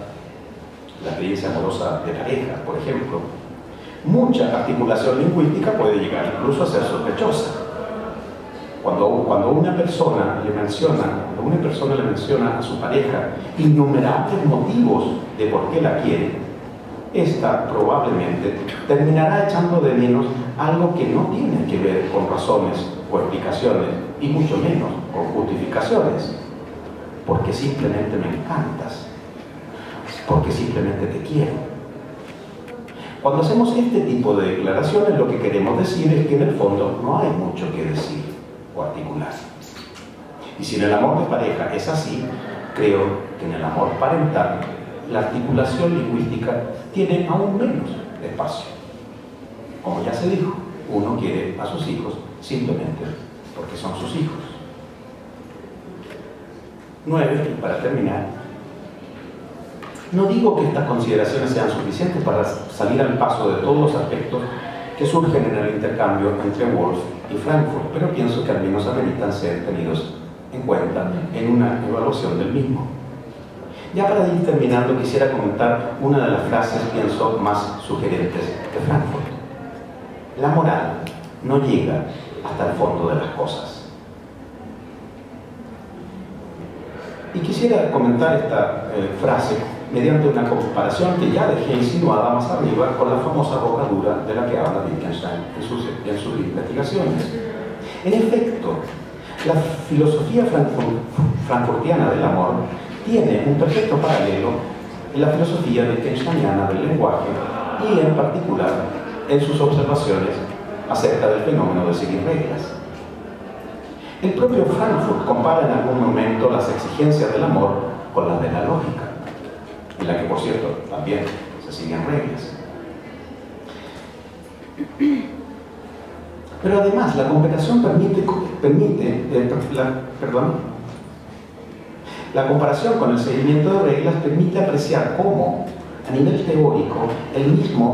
Speaker 3: de pareja, por ejemplo, mucha articulación lingüística puede llegar incluso a ser sospechosa. Cuando una persona le menciona a su pareja innumerables motivos de por qué la quiere, esta probablemente terminará echando de menos algo que no tiene que ver con razones o explicaciones, y mucho menos con justificaciones, porque simplemente me encantas, porque simplemente te quiero. Cuando hacemos este tipo de declaraciones, lo que queremos decir es que en el fondo no hay mucho que decir o articular. Y si en el amor de pareja es así, creo que en el amor parental la articulación lingüística tiene aún menos espacio. Como ya se dijo, uno quiere a sus hijos simplemente porque son sus hijos. 9, y para terminar, no digo que estas consideraciones sean suficientes para salir al paso de todos los aspectos que surgen en el intercambio entre Woolf y Frankfurt, pero pienso que al menos ameritan ser tenidos en cuenta en una evaluación del mismo. Ya para ir terminando, quisiera comentar una de las frases, pienso, más sugerentes de Frankfurt. La moral no llega hasta el fondo de las cosas. Y quisiera comentar esta frase mediante una comparación que ya dejé insinuada más arriba con la famosa roca dura de la que habla Wittgenstein en sus investigaciones. En efecto, la filosofía frankfurtiana del amor tiene un perfecto paralelo en la filosofía wittgensteiniana del lenguaje y en particular en sus observaciones acerca del fenómeno de seguir reglas. El propio Frankfurt compara en algún momento las exigencias del amor con las de la lógica, en la que, por cierto, también se siguen reglas. Pero además, la comparación la comparación con el seguimiento de reglas permite apreciar cómo, a nivel teórico, el mismo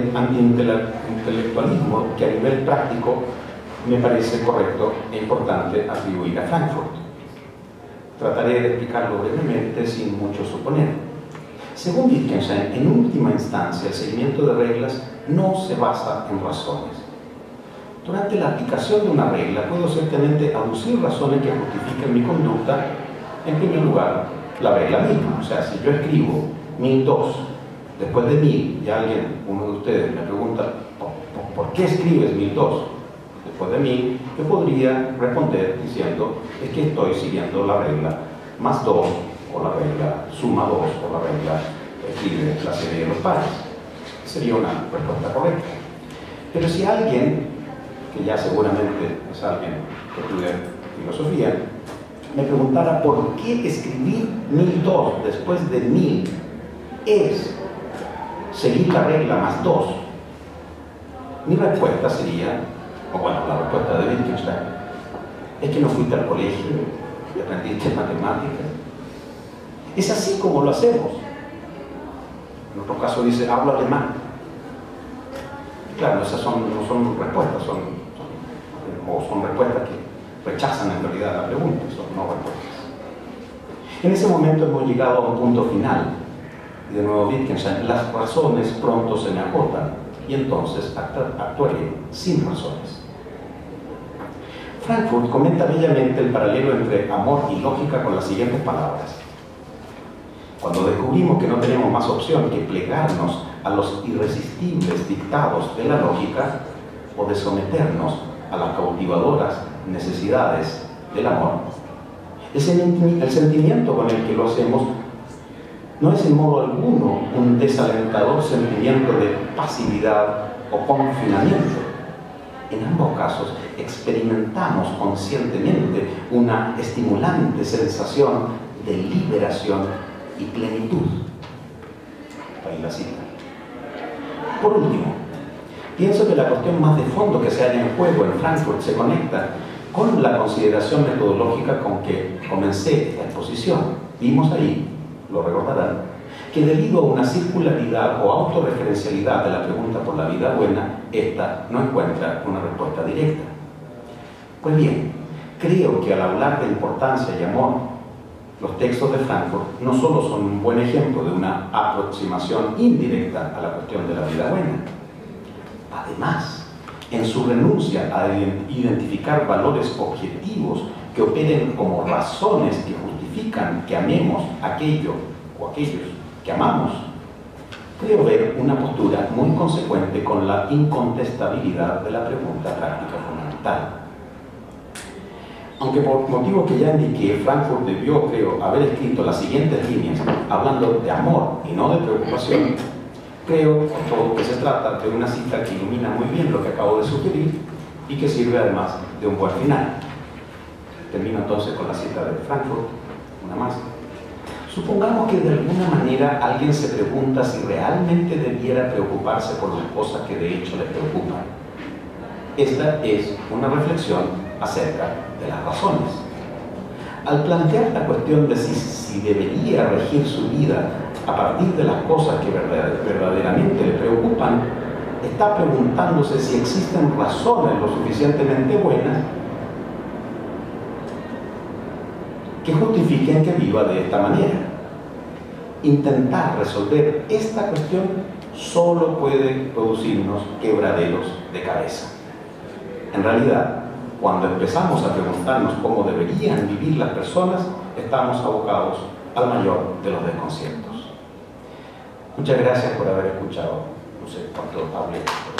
Speaker 3: antiintelectualismo que a nivel práctico me parece correcto e importante atribuir a Frankfurt. Trataré de explicarlo brevemente sin mucho suponer. Según Wittgenstein, en última instancia, el seguimiento de reglas no se basa en razones. Durante la aplicación de una regla puedo ciertamente aducir razones que justifiquen mi conducta. En primer lugar, la regla misma. O sea, si yo escribo 1002 después de 1000 y uno de ustedes me pregunta ¿por qué escribes 1002 después de 1000? Yo podría responder diciendo es que estoy siguiendo la regla más 2 o la regla suma 2 o la regla escribe la serie de los pares. Sería una respuesta correcta. Pero si alguien, que ya seguramente es alguien que estudia filosofía, me preguntara por qué escribir 1002 después de 1000 es seguir la regla más 2, mi respuesta sería, o bueno, la respuesta de Wittgenstein, es que no fuiste al colegio y aprendiste matemáticas. Es así como lo hacemos. En otro caso dice, hablo alemán. Claro, esas no son respuestas, son respuestas que rechazan en realidad la pregunta, son no respuestas. En ese momento hemos llegado a un punto final. Y de nuevo Wittgenstein, las razones pronto se me agotan y entonces actuaré sin razones. Frankfurt comenta bellamente el paralelo entre amor y lógica con las siguientes palabras. Cuando descubrimos que no tenemos más opción que plegarnos a los irresistibles dictados de la lógica o de someternos a las cautivadoras necesidades del amor, el sentimiento con el que lo hacemos no es en modo alguno un desalentador sentimiento de pasividad o confinamiento. En ambos casos experimentamos conscientemente una estimulante sensación de liberación y plenitud. Ahí la cita. Por último, pienso que la cuestión más de fondo que se halla en juego en Frankfurt se conecta con la consideración metodológica con que comencé esta exposición. Vimos ahí, lo recordarán, que debido a una circularidad o autorreferencialidad de la pregunta por la vida buena, esta no encuentra una respuesta directa. Pues bien, creo que al hablar de importancia y amor, los textos de Frankfurt no solo son un buen ejemplo de una aproximación indirecta a la cuestión de la vida buena. Además, en su renuncia a identificar valores objetivos que operen como razones que justifican que amemos aquello o aquellos que amamos, creo ver una postura muy consecuente con la incontestabilidad de la pregunta práctica fundamental. Aunque por motivos que ya indiqué, Frankfurt debió, creo, haber escrito las siguientes líneas hablando de amor y no de preocupación, creo, con todo, que se trata de una cita que ilumina muy bien lo que acabo de sugerir y que sirve además de un buen final. Termino entonces con la cita de Frankfurt, una más. Supongamos que de alguna manera alguien se pregunta si realmente debiera preocuparse por las cosas que de hecho le preocupan. Esta es una reflexión acerca de las razones. Al plantear la cuestión de si debería regir su vida a partir de las cosas que verdaderamente le preocupan, está preguntándose si existen razones lo suficientemente buenas que justifiquen que viva de esta manera. Intentar resolver esta cuestión solo puede producirnos quebraderos de cabeza. En realidad, cuando empezamos a preguntarnos cómo deberían vivir las personas, estamos abocados al mayor de los desconciertos. Muchas gracias por haber escuchado. No sé cuánto hablé.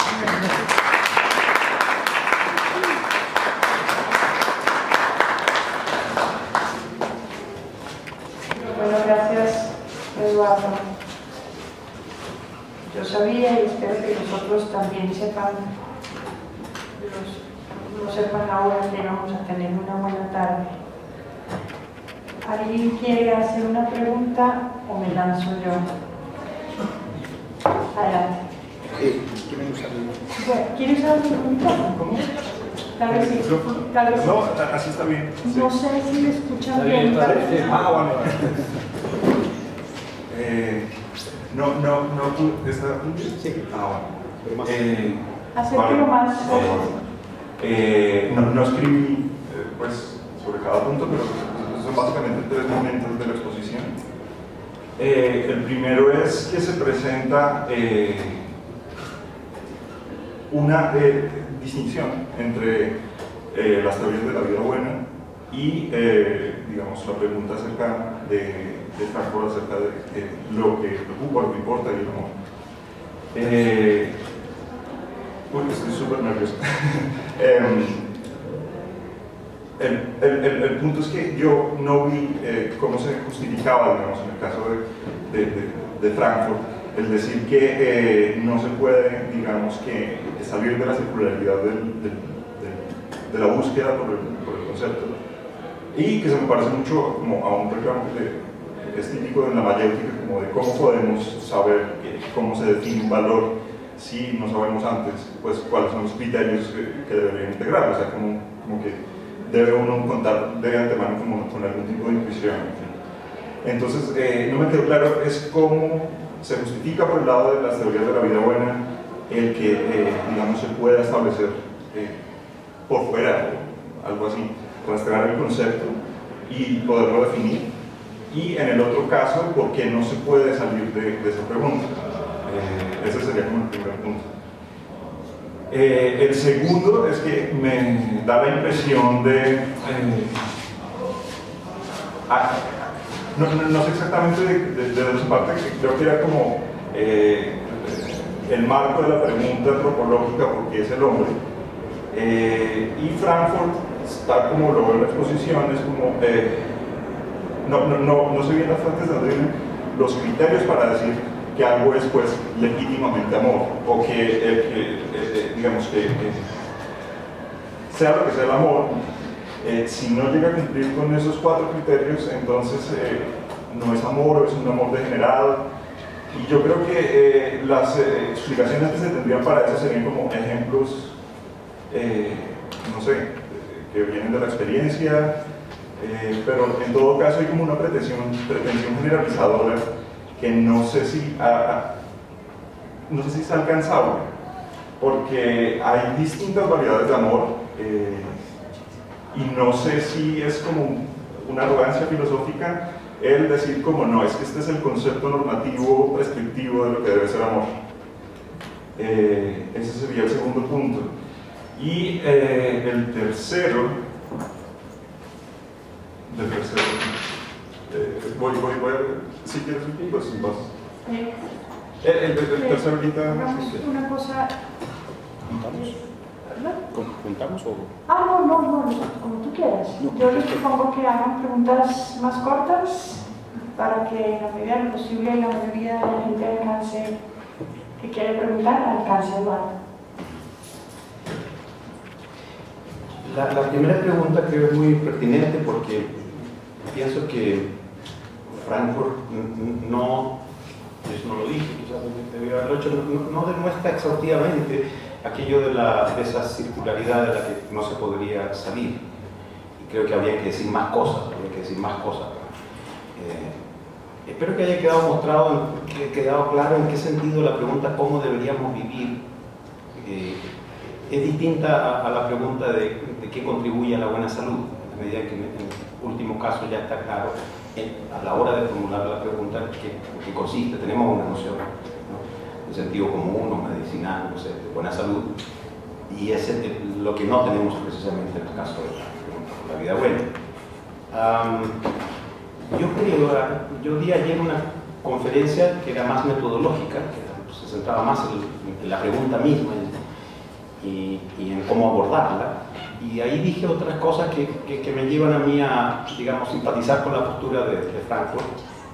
Speaker 1: Bueno, gracias, Eduardo. Yo sabía y espero que nosotros también sepan, lo sepan ahora que vamos a tener una buena tarde. ¿Alguien quiere hacer una pregunta o me lanzo yo? Adelante. Bueno, ¿quieres usar un micrófono?
Speaker 4: ¿Cómo?
Speaker 1: Tal vez sí. Tal vez sí.
Speaker 4: No, así está bien.
Speaker 1: No sé si me escuchan bien.
Speaker 4: Vale. Vale. ¿Está bien? Sí. Bueno.
Speaker 1: Acérquelo más.
Speaker 4: No escribí pues, sobre cada punto, pero son básicamente 3 momentos de la exposición. El primero es que se presenta una distinción entre las teorías de la vida buena y, digamos, la pregunta acerca de Frankfurt acerca de lo que preocupa, lo que importa y el amor. Porque estoy súper nervioso. El punto es que yo no vi cómo se justificaba, digamos, en el caso de Frankfurt, el decir que no se puede, digamos, que salir de la circularidad de la búsqueda por el concepto, y que se me parece mucho como a un reclamo que es típico en la mayéutica, como de cómo podemos saber cómo se define un valor si no sabemos antes pues cuáles son los criterios que deberían integrar, o sea, como que debe uno contar de antemano como con algún tipo de intuición. Entonces, no me quedó claro es cómo se justifica por el lado de las teorías de la vida buena el que, digamos, se pueda establecer por fuera, algo así, rastrear el concepto y poderlo definir, y en el otro caso, ¿por qué no se puede salir de esa pregunta? Ese sería como el primer punto. El segundo es que me da la impresión de... no sé exactamente de esa parte, creo que era como el marco de la pregunta antropológica, porque es el hombre. Y Frankfurt, tal como lo veo en la exposición, es como... no sé bien las fuentes de donde vienen los criterios para decir que algo es pues legítimamente amor, o que digamos que sea lo que sea el amor, si no llega a cumplir con esos 4 criterios, entonces no es amor o es un amor degenerado. Y yo creo que las explicaciones que se tendrían para eso serían como ejemplos, no sé, que vienen de la experiencia, pero en todo caso hay como una pretensión generalizadora que no sé si es alcanzable, porque hay distintas variedades de amor y no sé si es como una arrogancia filosófica el decir como no, es que este es el concepto normativo prescriptivo de lo que debe ser amor. Ese sería el segundo punto. Y el tercero, voy si quieres un poco, pues vas. El tercero ahorita.
Speaker 1: Una cosa.
Speaker 5: ¿Juntamos o...?
Speaker 1: No, como tú quieras. Yo les propongo que hagan preguntas más cortas para que en la medida de lo posible la mayoría de la gente alcance, que quiere preguntar, alcance el bar.
Speaker 3: La primera pregunta creo es muy pertinente porque pienso que Frankfurt no, eso no lo dije, quizás debió haberlo hecho, no demuestra exhaustivamente aquello de esa circularidad de la que no se podría salir. Y creo que habría que decir más cosas, espero que haya quedado claro en qué sentido la pregunta cómo deberíamos vivir es distinta a la pregunta de qué contribuye a la buena salud, a medida que en el último caso ya está claro a la hora de formular la pregunta en qué consiste. Tenemos una noción, ¿no?, de sentido común o medicinal, no sé, de buena salud, y es lo que no tenemos precisamente en el caso de la vida buena. Yo di ayer una conferencia que era más metodológica, que se centraba más en la pregunta misma y en cómo abordarla, y ahí dije otras cosas que me llevan a mí a, digamos, simpatizar con la postura de Frankfurt,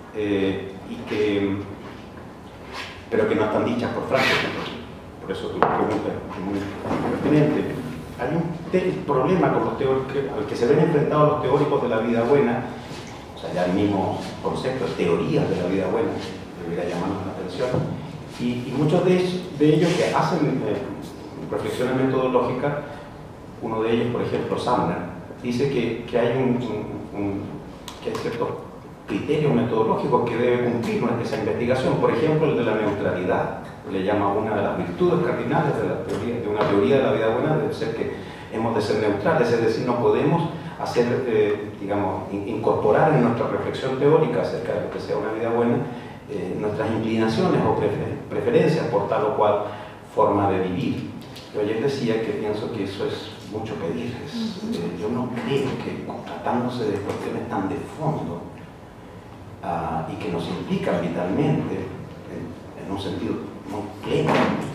Speaker 3: pero que no están dichas por Frankfurt. Por eso tu pregunta es muy pertinente. Hay un problema con los teóricos al que se ven enfrentados los teóricos de la vida buena, o sea, ya el mismo concepto, teorías de la vida buena, debería llamarnos la atención, y muchos de ellos que hacen reflexiones metodológicas, uno de ellos, por ejemplo, Sumner, dice que hay ciertos criterios metodológicos que debe cumplir esa investigación, por ejemplo, el de la neutralidad, le llama una de las virtudes cardinales de una teoría de la vida buena, debe ser que hemos de ser neutrales, es decir, no podemos incorporar en nuestra reflexión teórica acerca de lo que sea una vida buena nuestras inclinaciones o preferencias por tal o cual forma de vivir. Yo ayer decía que pienso que eso es mucho pedir. Yo no creo que, tratándose de cuestiones tan de fondo y que nos implican vitalmente, en un sentido muy pleno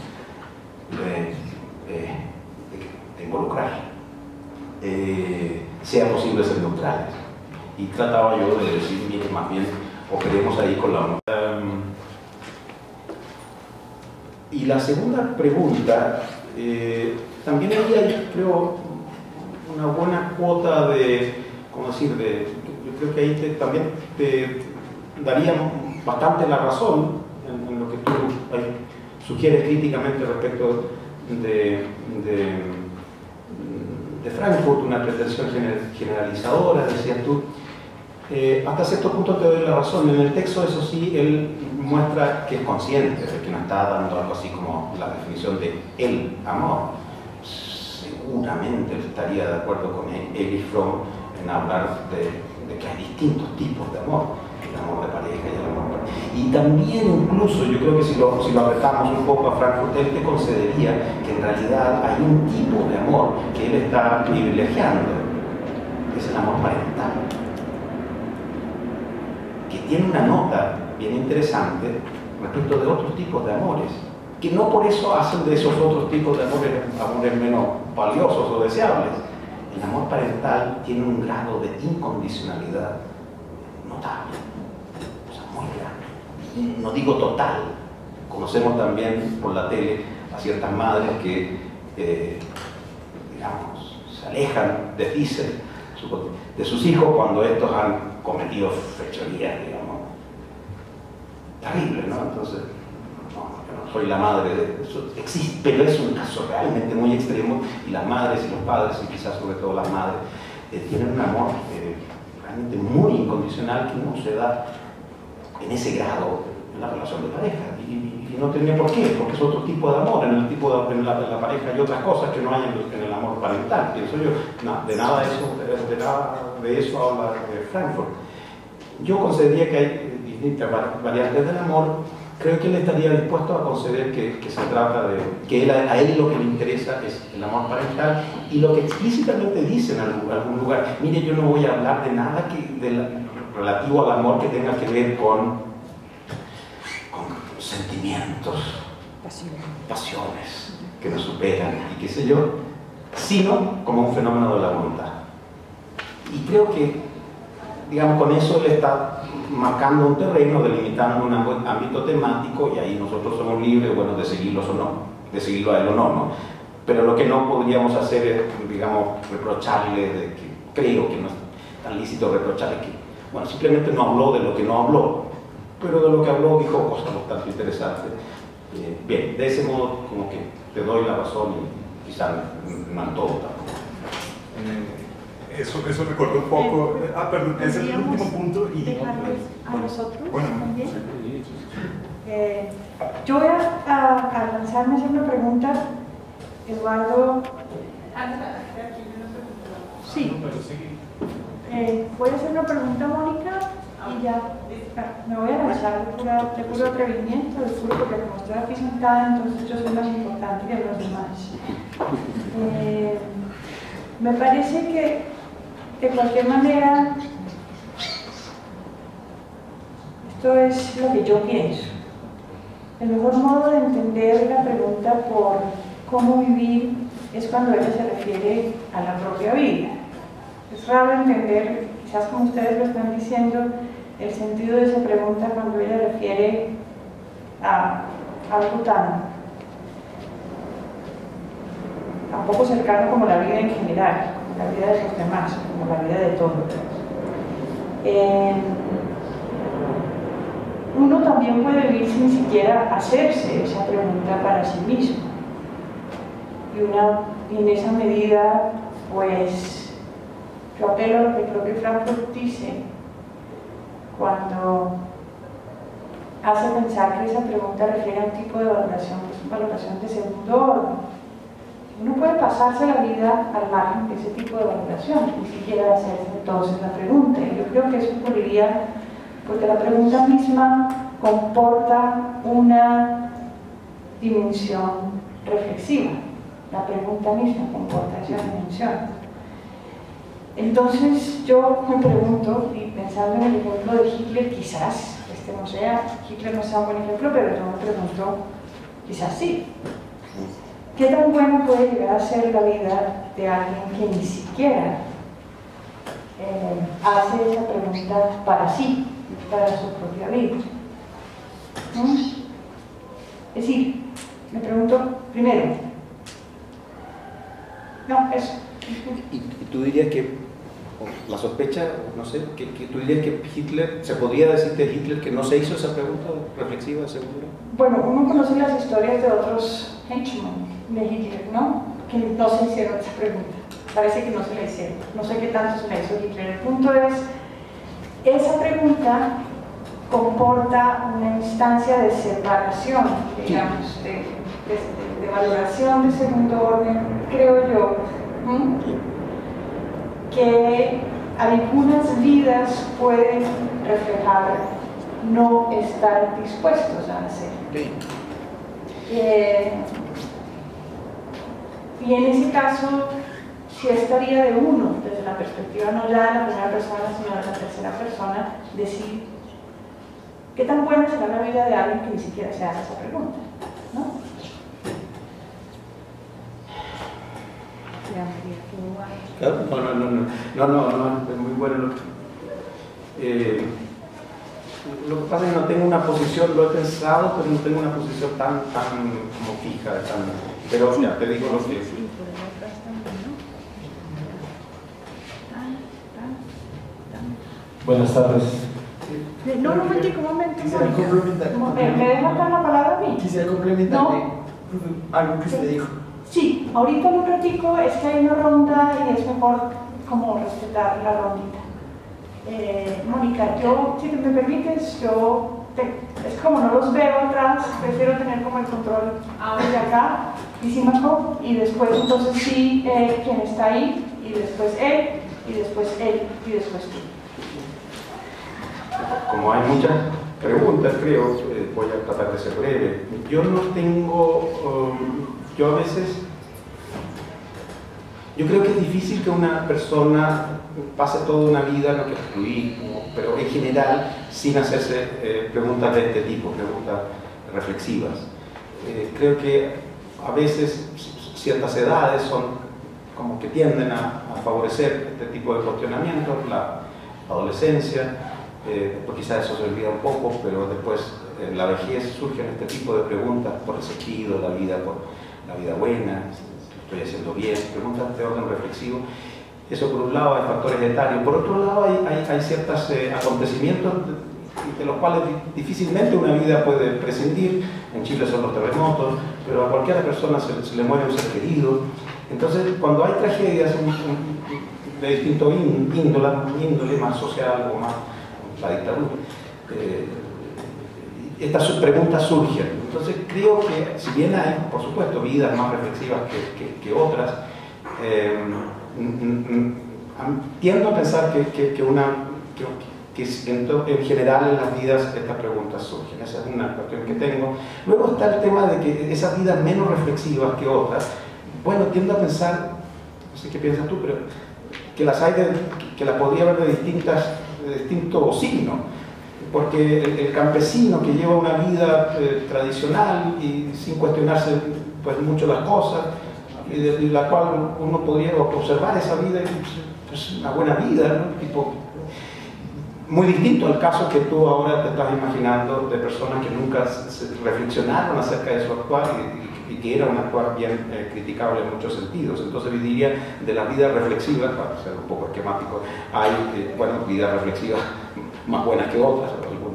Speaker 3: de involucrar, sea posible ser neutrales. Y trataba yo de decir, mire, más bien operemos ahí con la... Y la segunda pregunta, también hay, creo, una buena cuota de, ¿cómo decir?, yo creo que ahí también te daría bastante la razón en lo que tú sugieres críticamente respecto de Frankfurt, una pretensión generalizadora, decías tú. Hasta cierto punto te doy la razón. En el texto, eso sí, él muestra que es consciente de que no está dando algo así como la definición de el amor. Seguramente él estaría de acuerdo con Erich Fromm en hablar de que hay distintos tipos de amor, el amor de pareja y el amor de pareja. Y también incluso, yo creo que si lo apretamos un poco a Frankfurt, él te concedería que en realidad hay un tipo de amor que él está privilegiando, que es el amor parental, que tiene una nota bien interesante respecto de otros tipos de amores, que no por eso hacen de esos otros tipos de amores menos valiosos o deseables. El amor parental tiene un grado de incondicionalidad notable, o sea, muy grande. No digo total. Conocemos también por la tele a ciertas madres que, digamos, se alejan de Thyssen, de sus hijos, cuando estos han cometido fechorías, digamos, terribles, ¿no? Entonces, no soy la madre de eso, existe, pero es un caso realmente muy extremo, y las madres y los padres, y quizás sobre todo las madres, tienen un amor realmente muy incondicional que no se da en ese grado en la relación de pareja, y no tenía por qué, porque es otro tipo de amor. En la pareja hay otras cosas que no hay en el amor parental, pienso yo. De nada de eso habla Frankfurt. Yo concedería que hay distintas variantes del amor. Creo que él estaría dispuesto a conceder que se trata de que a él lo que le interesa es el amor parental, y lo que explícitamente dice en algún lugar: mire, yo no voy a hablar de nada relativo al amor que tenga que ver con sentimientos, pasiones que nos superan y qué sé yo, sino como un fenómeno de la voluntad. Y creo que, digamos, con eso él está marcando un terreno, delimitando un ámbito temático, y ahí nosotros somos libres, bueno, de seguirlos o no, de seguirlo a él o no, ¿no? Pero lo que no podríamos hacer es, digamos, reprocharle, creo que no es tan lícito reprocharle que, bueno, simplemente no habló de lo que no habló, pero de lo que habló dijo cosas bastante interesantes. Bien, de ese modo como que te doy la razón, y quizás no en todo tampoco.
Speaker 4: Eso recuerda un poco. Perdón, es el último punto. Y
Speaker 1: dejarles a nosotros también.
Speaker 4: Sí.
Speaker 1: Yo voy a lanzarme a hacer una pregunta, Eduardo. Sí. Voy a hacer una pregunta, Mónica, y ya me voy a lanzar de puro atrevimiento, de puro, porque como estoy aquí sentada, entonces yo soy más importante que los demás. Me parece que, de cualquier manera, esto es lo que yo pienso. El mejor modo de entender la pregunta por cómo vivir es cuando ella se refiere a la propia vida. Es raro entender, quizás como ustedes lo están diciendo, el sentido de esa pregunta cuando ella refiere a algo tan poco cercano como la vida en general, como la vida de los demás, como la vida de todos. Uno también puede vivir sin siquiera hacerse esa pregunta para sí mismo, y en esa medida, pues, yo apelo a lo que el propio Frankfurt dice cuando hace pensar que esa pregunta refiere a un tipo de valoración, que es una valoración de segundo orden. Uno puede pasarse la vida al margen de ese tipo de valoración, ni siquiera hacerse entonces la pregunta. Y yo creo que eso ocurriría porque la pregunta misma comporta una dimensión reflexiva. La pregunta misma comporta esa dimensión. Entonces yo me pregunto, y pensando en el ejemplo de Hitler, quizás Hitler no sea un buen ejemplo, pero yo me pregunto, quizás sí. ¿Qué tan buena puede llegar a ser la vida de alguien que ni siquiera hace esa pregunta para sí, para su propia vida? Es decir, me pregunto primero, eso.
Speaker 3: ¿Y tú dirías que, la sospecha, no sé, que tú dirías que Hitler, se podría decir de Hitler que no se hizo esa pregunta reflexiva, seguro?
Speaker 1: Bueno, uno conoce las historias de otros henchmen de Hitler, ¿no? Que no se hicieron esa pregunta. Parece que no se la hicieron. No sé qué tanto se la hizo Hitler. El punto es, esa pregunta comporta una instancia de separación, digamos, de valoración de segundo orden, creo yo, que algunas vidas pueden reflejar no estar dispuestos a hacer. Y en ese caso, sí estaría de uno, desde la perspectiva no ya de la primera persona, sino de la tercera persona, decir qué tan buena será la vida de alguien que ni siquiera se hace esa pregunta, ¿no?
Speaker 3: Claro, no, es muy bueno lo que pasa es que no tengo una posición, lo he pensado, pero no tengo una posición tan como fija, pero ya te digo lo que
Speaker 5: Buenas tardes.
Speaker 1: No, un momento,
Speaker 6: Quisiera complementar.
Speaker 1: ¿Me deja dar la palabra a mí?
Speaker 6: Quisiera complementarle algo que usted dijo.
Speaker 1: Sí, ahorita en un ratico es que hay una ronda y es mejor como respetar la rondita. Mónica, yo, si me permites, es como no los veo atrás, prefiero tener como el control desde acá, y Símaco, y después entonces sí, quien está ahí, y después él, y después él, y después tú.
Speaker 3: Como hay muchas preguntas, creo, voy a tratar de ser breve. Yo no tengo, yo a veces, yo creo que es difícil que una persona pase toda una vida, no quiero excluir, pero en general, sin hacerse preguntas de este tipo, preguntas reflexivas. Creo que a veces ciertas edades son como que tienden a favorecer este tipo de cuestionamientos, la adolescencia, pues quizás eso se olvida un poco, pero después la vejez surgen este tipo de preguntas por el sentido, la vida buena, estoy haciendo bien, preguntas de orden reflexivo. Eso por un lado hay factores etarios, por otro lado hay ciertos acontecimientos de los cuales difícilmente una vida puede prescindir. En Chile son los terremotos, pero a cualquier persona se le muere un ser querido. Entonces, cuando hay tragedias de distinto índole, más social o más la dictadura, estas preguntas surgen. Entonces creo que, si bien hay, por supuesto, vidas más reflexivas que otras, tiendo a pensar que en general en las vidas estas preguntas surgen. Esa es una cuestión que tengo. Luego está el tema de que esas vidas menos reflexivas que otras, bueno, tiendo a pensar, no sé qué piensas tú, pero que las hay que las podría haber de distinto signo, porque el campesino que lleva una vida tradicional y sin cuestionarse pues mucho las cosas, y de la cual uno podría observar esa vida y es una buena vida, ¿no? Tipo, muy distinto al caso que tú ahora te estás imaginando de personas que nunca reflexionaron acerca de su actuar y que era un actuar bien criticable en muchos sentidos. Entonces yo diría, de las vidas reflexivas, para ser un poco esquemático, hay bueno, vidas reflexivas más buenas que otras,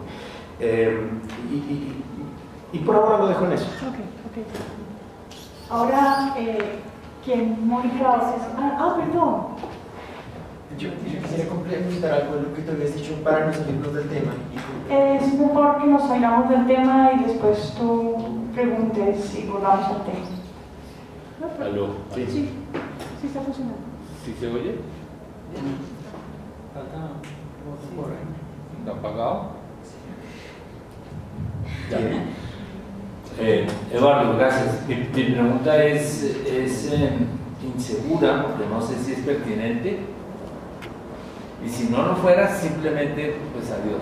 Speaker 3: y por ahora lo dejo en eso.
Speaker 1: Ok. Ahora, ¿quién? Mónica. Perdón.
Speaker 6: Yo quisiera complementar algo de lo que tú habías dicho para no salirnos del tema.
Speaker 1: Es mejor que nos salgamos del tema y después tú preguntes y volvamos al tema.
Speaker 5: ¿Aló?
Speaker 1: Sí está funcionando.
Speaker 5: ¿Sí se oye? ¿Está apagado? Eduardo, gracias. Mi pregunta es insegura, porque no sé si es pertinente. Y si no lo fuera, simplemente, pues adiós.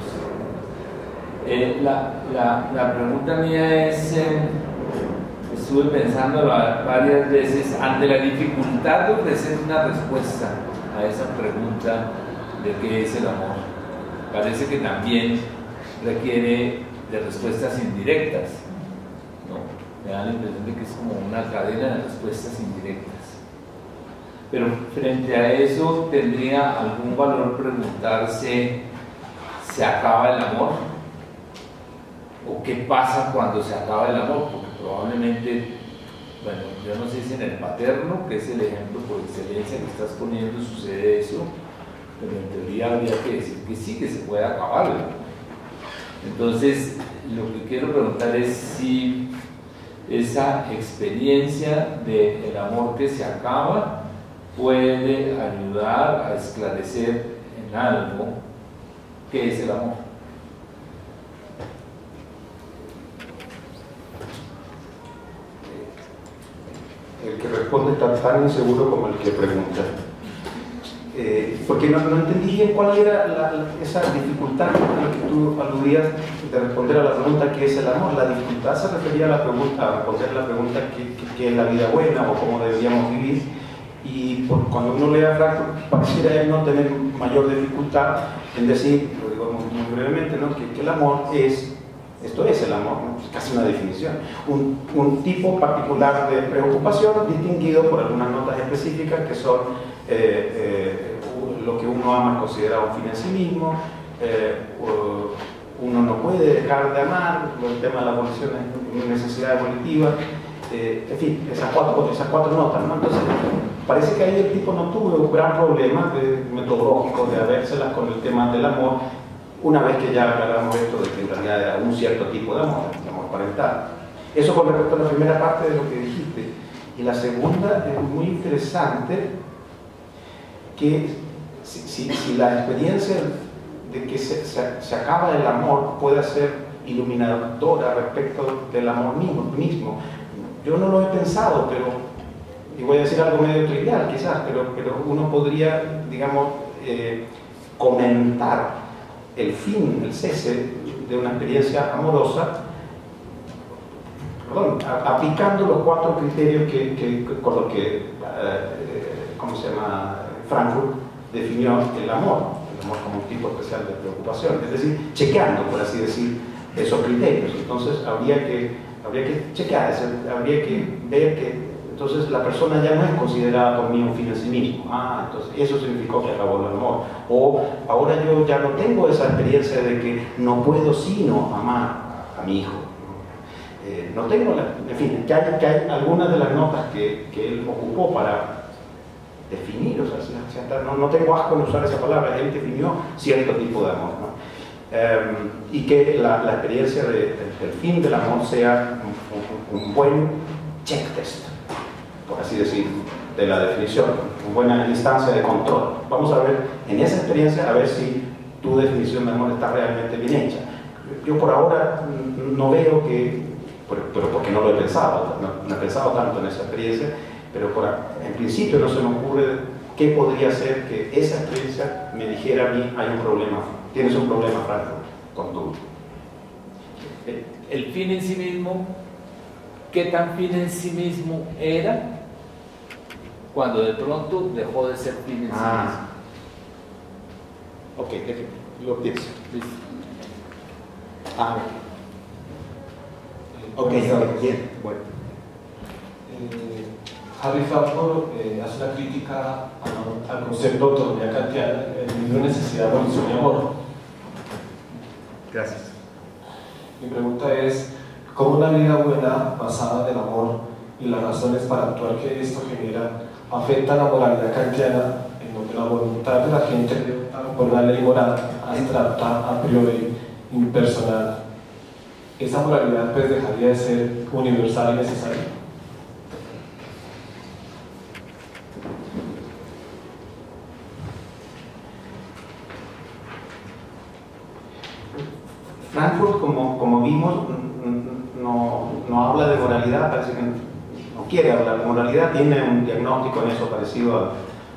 Speaker 5: La pregunta mía es, estuve pensando varias veces, ante la dificultad de ofrecer una respuesta a esa pregunta de qué es el amor. Parece que también requiere de respuestas indirectas, ¿no? Me da la impresión de que es como una cadena de respuestas indirectas. Pero frente a eso, ¿tendría algún valor preguntarse, ¿se acaba el amor? ¿O qué pasa cuando se acaba el amor? Porque probablemente, bueno, yo no sé si en el paterno, que es el ejemplo por excelencia que estás poniendo, sucede eso, pero en teoría habría que decir que sí, que se puede acabar. Entonces, lo que quiero preguntar es si esa experiencia del amor que se acaba puede ayudar a esclarecer en algo qué es el amor.
Speaker 3: El que responde está tan inseguro como el que pregunta. Porque no entendí bien cuál era esa dificultad a la que tú aludías de responder a la pregunta ¿qué es el amor? La dificultad se refería a la pregunta, a responder la pregunta ¿qué es la vida buena o cómo deberíamos vivir? Y cuando uno lee a Frankfurt, pareciera él no tener mayor dificultad en decir, lo digo muy brevemente, ¿no? que el amor esto es el amor, ¿no? Es casi una definición, un tipo particular de preocupación distinguido por algunas notas específicas que son lo que uno ama considerar un fin en sí mismo, uno no puede dejar de amar, el tema de la abolición es necesidad evolutiva, en fin, esas cuatro notas, ¿no? Entonces, parece que ahí el tipo no tuvo un gran problema metodológico de habérselas con el tema del amor, una vez que ya aclaramos esto de que en realidad era un cierto tipo de amor parental. Eso con respecto a la primera parte de lo que dijiste. Y la segunda es muy interesante, que si la experiencia de que se acaba el amor puede ser iluminadora respecto del amor mismo. Yo no lo he pensado, pero, y voy a decir algo medio trivial quizás, pero uno podría, digamos, comentar el fin, el cese de una experiencia amorosa, aplicando los 4 criterios con los que ¿cómo se llama? Frankfurt definió el amor como un tipo especial de preocupación, es decir, chequeando, por así decir, esos criterios. Entonces habría que chequear, habría que ver que entonces la persona ya no es considerada por mí un fin en sí mismo. Entonces eso significó que acabó el amor. O ahora yo ya no tengo esa experiencia de que no puedo sino amar a mi hijo. No tengo, en fin, que hay algunas de las notas que él ocupó para definir, o sea, no tengo asco en usar esa palabra, él definió cierto tipo de amor, ¿no? Y que la experiencia del fin del amor sea un buen check test, por así decir, de la definición, una buena instancia de control. Vamos a ver en esa experiencia a ver si tu definición de amor está realmente bien hecha. Yo por ahora no veo que, pero porque no lo he pensado, no he pensado tanto en esa experiencia, pero en principio no se me ocurre qué podría ser que esa experiencia me dijera a mí: hay un problema, tienes un problema, Franco, con tu...
Speaker 5: El fin en sí mismo, ¿qué tan fin en sí mismo era cuando de pronto dejó de ser fin en sí mismo?
Speaker 3: Ok, lo pienso. Ok, bien, bueno.
Speaker 7: Harry Frankfurt hace una crítica al concepto de autonomía kantiana en el libro Necesidad, Abolición y Amor.
Speaker 2: Gracias.
Speaker 7: Mi pregunta es: ¿cómo una vida buena basada en el amor y las razones para actuar que esto genera afecta la moralidad kantiana, en donde la voluntad de la gente debe optar por una ley moral abstracta, a priori, impersonal? ¿Esa moralidad pues dejaría de ser universal y necesaria?
Speaker 3: Frankfurt, como vimos, no habla de moralidad, parece que no quiere hablar de moralidad, tiene un diagnóstico en eso parecido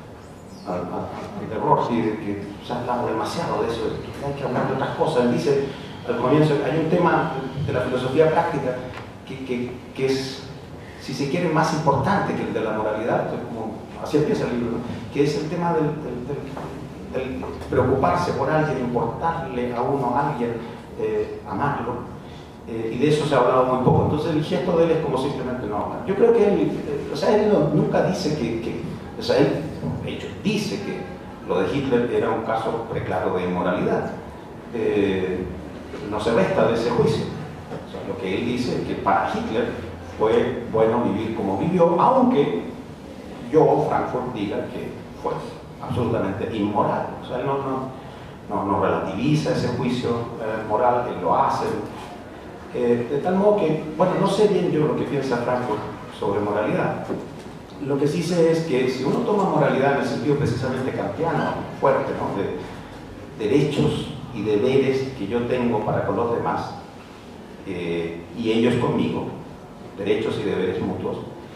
Speaker 3: al terror, ¿sí? De que ya hablamos demasiado de eso, de que hay que hablar de otras cosas. Él dice al comienzo, hay un tema de la filosofía práctica que es, si se quiere, más importante que el de la moralidad, como así empieza el libro, ¿no? Que es el tema del preocuparse por alguien, importarle a uno, a alguien, amarlo, y de eso se ha hablado muy poco. Entonces el gesto de él es como simplemente no hablar. Yo creo que él, nunca dice él de hecho dice que lo de Hitler era un caso preclaro de inmoralidad. No se resta de ese juicio. O sea, lo que él dice es que para Hitler fue bueno vivir como vivió, aunque yo, Frankfurt, diga que fue absolutamente inmoral. O sea, él no relativiza ese juicio moral, él lo hace. De tal modo que, bueno, no sé bien yo lo que piensa Frankfurt sobre moralidad. Lo que sí sé es que si uno toma moralidad en el sentido precisamente kantiano, fuerte, ¿no? De derechos y deberes que yo tengo para con los demás, y ellos conmigo, derechos y deberes mutuos,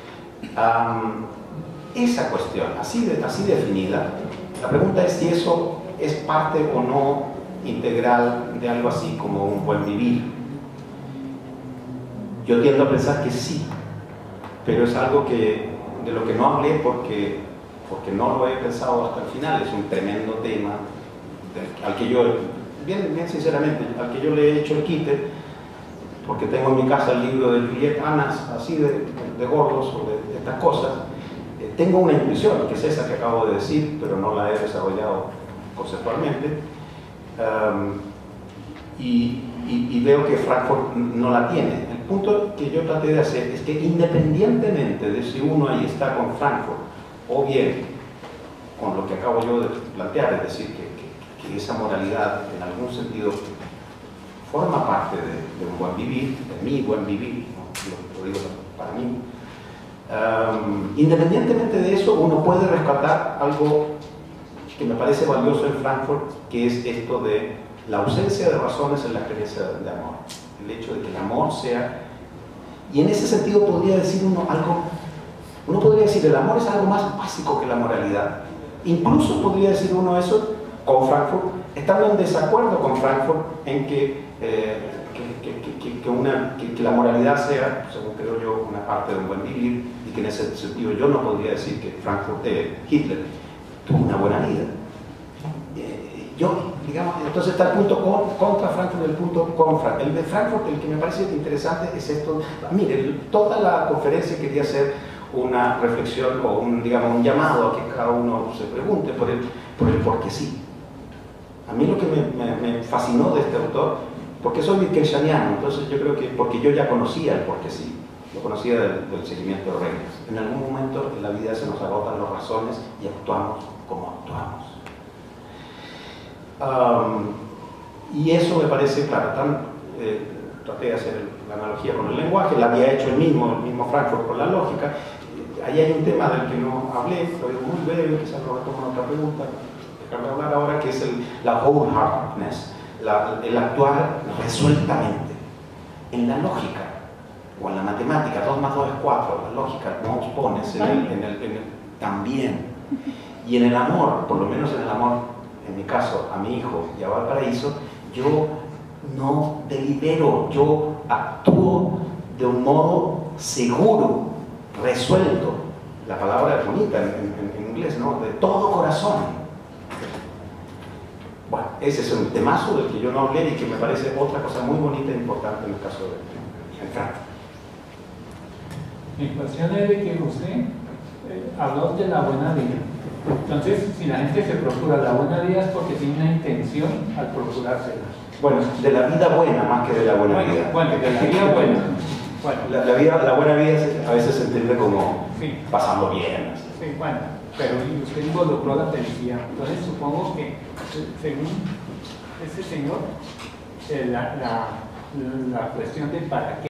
Speaker 3: esa cuestión, así definida, la pregunta es si eso es parte o no integral de algo así como un buen vivir. Yo tiendo a pensar que sí, pero es algo de lo que no hablé porque no lo he pensado hasta el final. Es un tremendo tema al que yo, bien sinceramente, al que yo le he hecho el quite, porque tengo en mi casa el libro de Juliette Anas, así de gordos o de estas cosas. Tengo una intuición, que es esa que acabo de decir, pero no la he desarrollado conceptualmente, y veo que Frankfurt no la tiene. El punto que yo traté de hacer es que independientemente de si uno ahí está con Frankfurt o bien con lo que acabo yo de plantear, es decir, que esa moralidad en algún sentido forma parte de un buen vivir, de mi buen vivir, ¿no? Lo digo para mí. Independientemente de eso, uno puede rescatar algo que me parece valioso en Frankfurt, que es esto de la ausencia de razones en la experiencia de amor. El hecho de que el amor sea... Y en ese sentido podría decir uno podría decir el amor es algo más básico que la moralidad. Incluso podría decir uno eso con Frankfurt, estando en desacuerdo con Frankfurt en que la moralidad sea, según creo yo, una parte de un buen vivir, y que en ese sentido yo no podría decir que Hitler tuvo una buena vida. Entonces está el punto contra Frankfurt y el punto con Frankfurt. El de Frankfurt, el que me parece interesante es esto. Mire, toda la conferencia quería hacer una reflexión o un llamado a que cada uno se pregunte por el por qué sí. A mí lo que me fascinó de este autor, porque soy wittgensteiniano, entonces yo creo que porque yo ya conocía el por qué sí, lo conocía del seguimiento de reglas. En algún momento en la vida se nos agotan las razones y actuamos como actuamos. Y eso me parece, claro, traté de hacer la analogía con el lenguaje, la había hecho el mismo Frankfurt con la lógica. Ahí hay un tema del que no hablé, lo digo muy breve, quizás lo retomo en otra pregunta, dejarme hablar ahora, que es la wholeheartedness, el actuar resueltamente. En la lógica, o en la matemática, 2 más 2 es 4, la lógica, no os pones también. Y en el amor, por lo menos en el amor, en mi caso, a mi hijo y a Valparaíso, yo no delibero, yo actúo de un modo seguro, resuelto. La palabra es bonita en inglés, ¿no? De todo corazón. Bueno, ese es un temazo del que yo no hablé y que me parece otra cosa muy bonita e importante en el caso de Frankfurt.
Speaker 8: Mi cuestión es de que usted habló de la buena vida. Entonces, si la gente se procura la buena vida es porque tiene una intención al procurársela.
Speaker 3: Bueno, de la vida buena más que de la buena vida.
Speaker 8: Bueno, de la vida buena. Bueno.
Speaker 3: La buena vida a veces se entiende como
Speaker 8: sí,
Speaker 3: pasando bien. Así.
Speaker 8: Sí, bueno, pero usted involucró la felicidad. Entonces, supongo que, según ese señor, la cuestión de para qué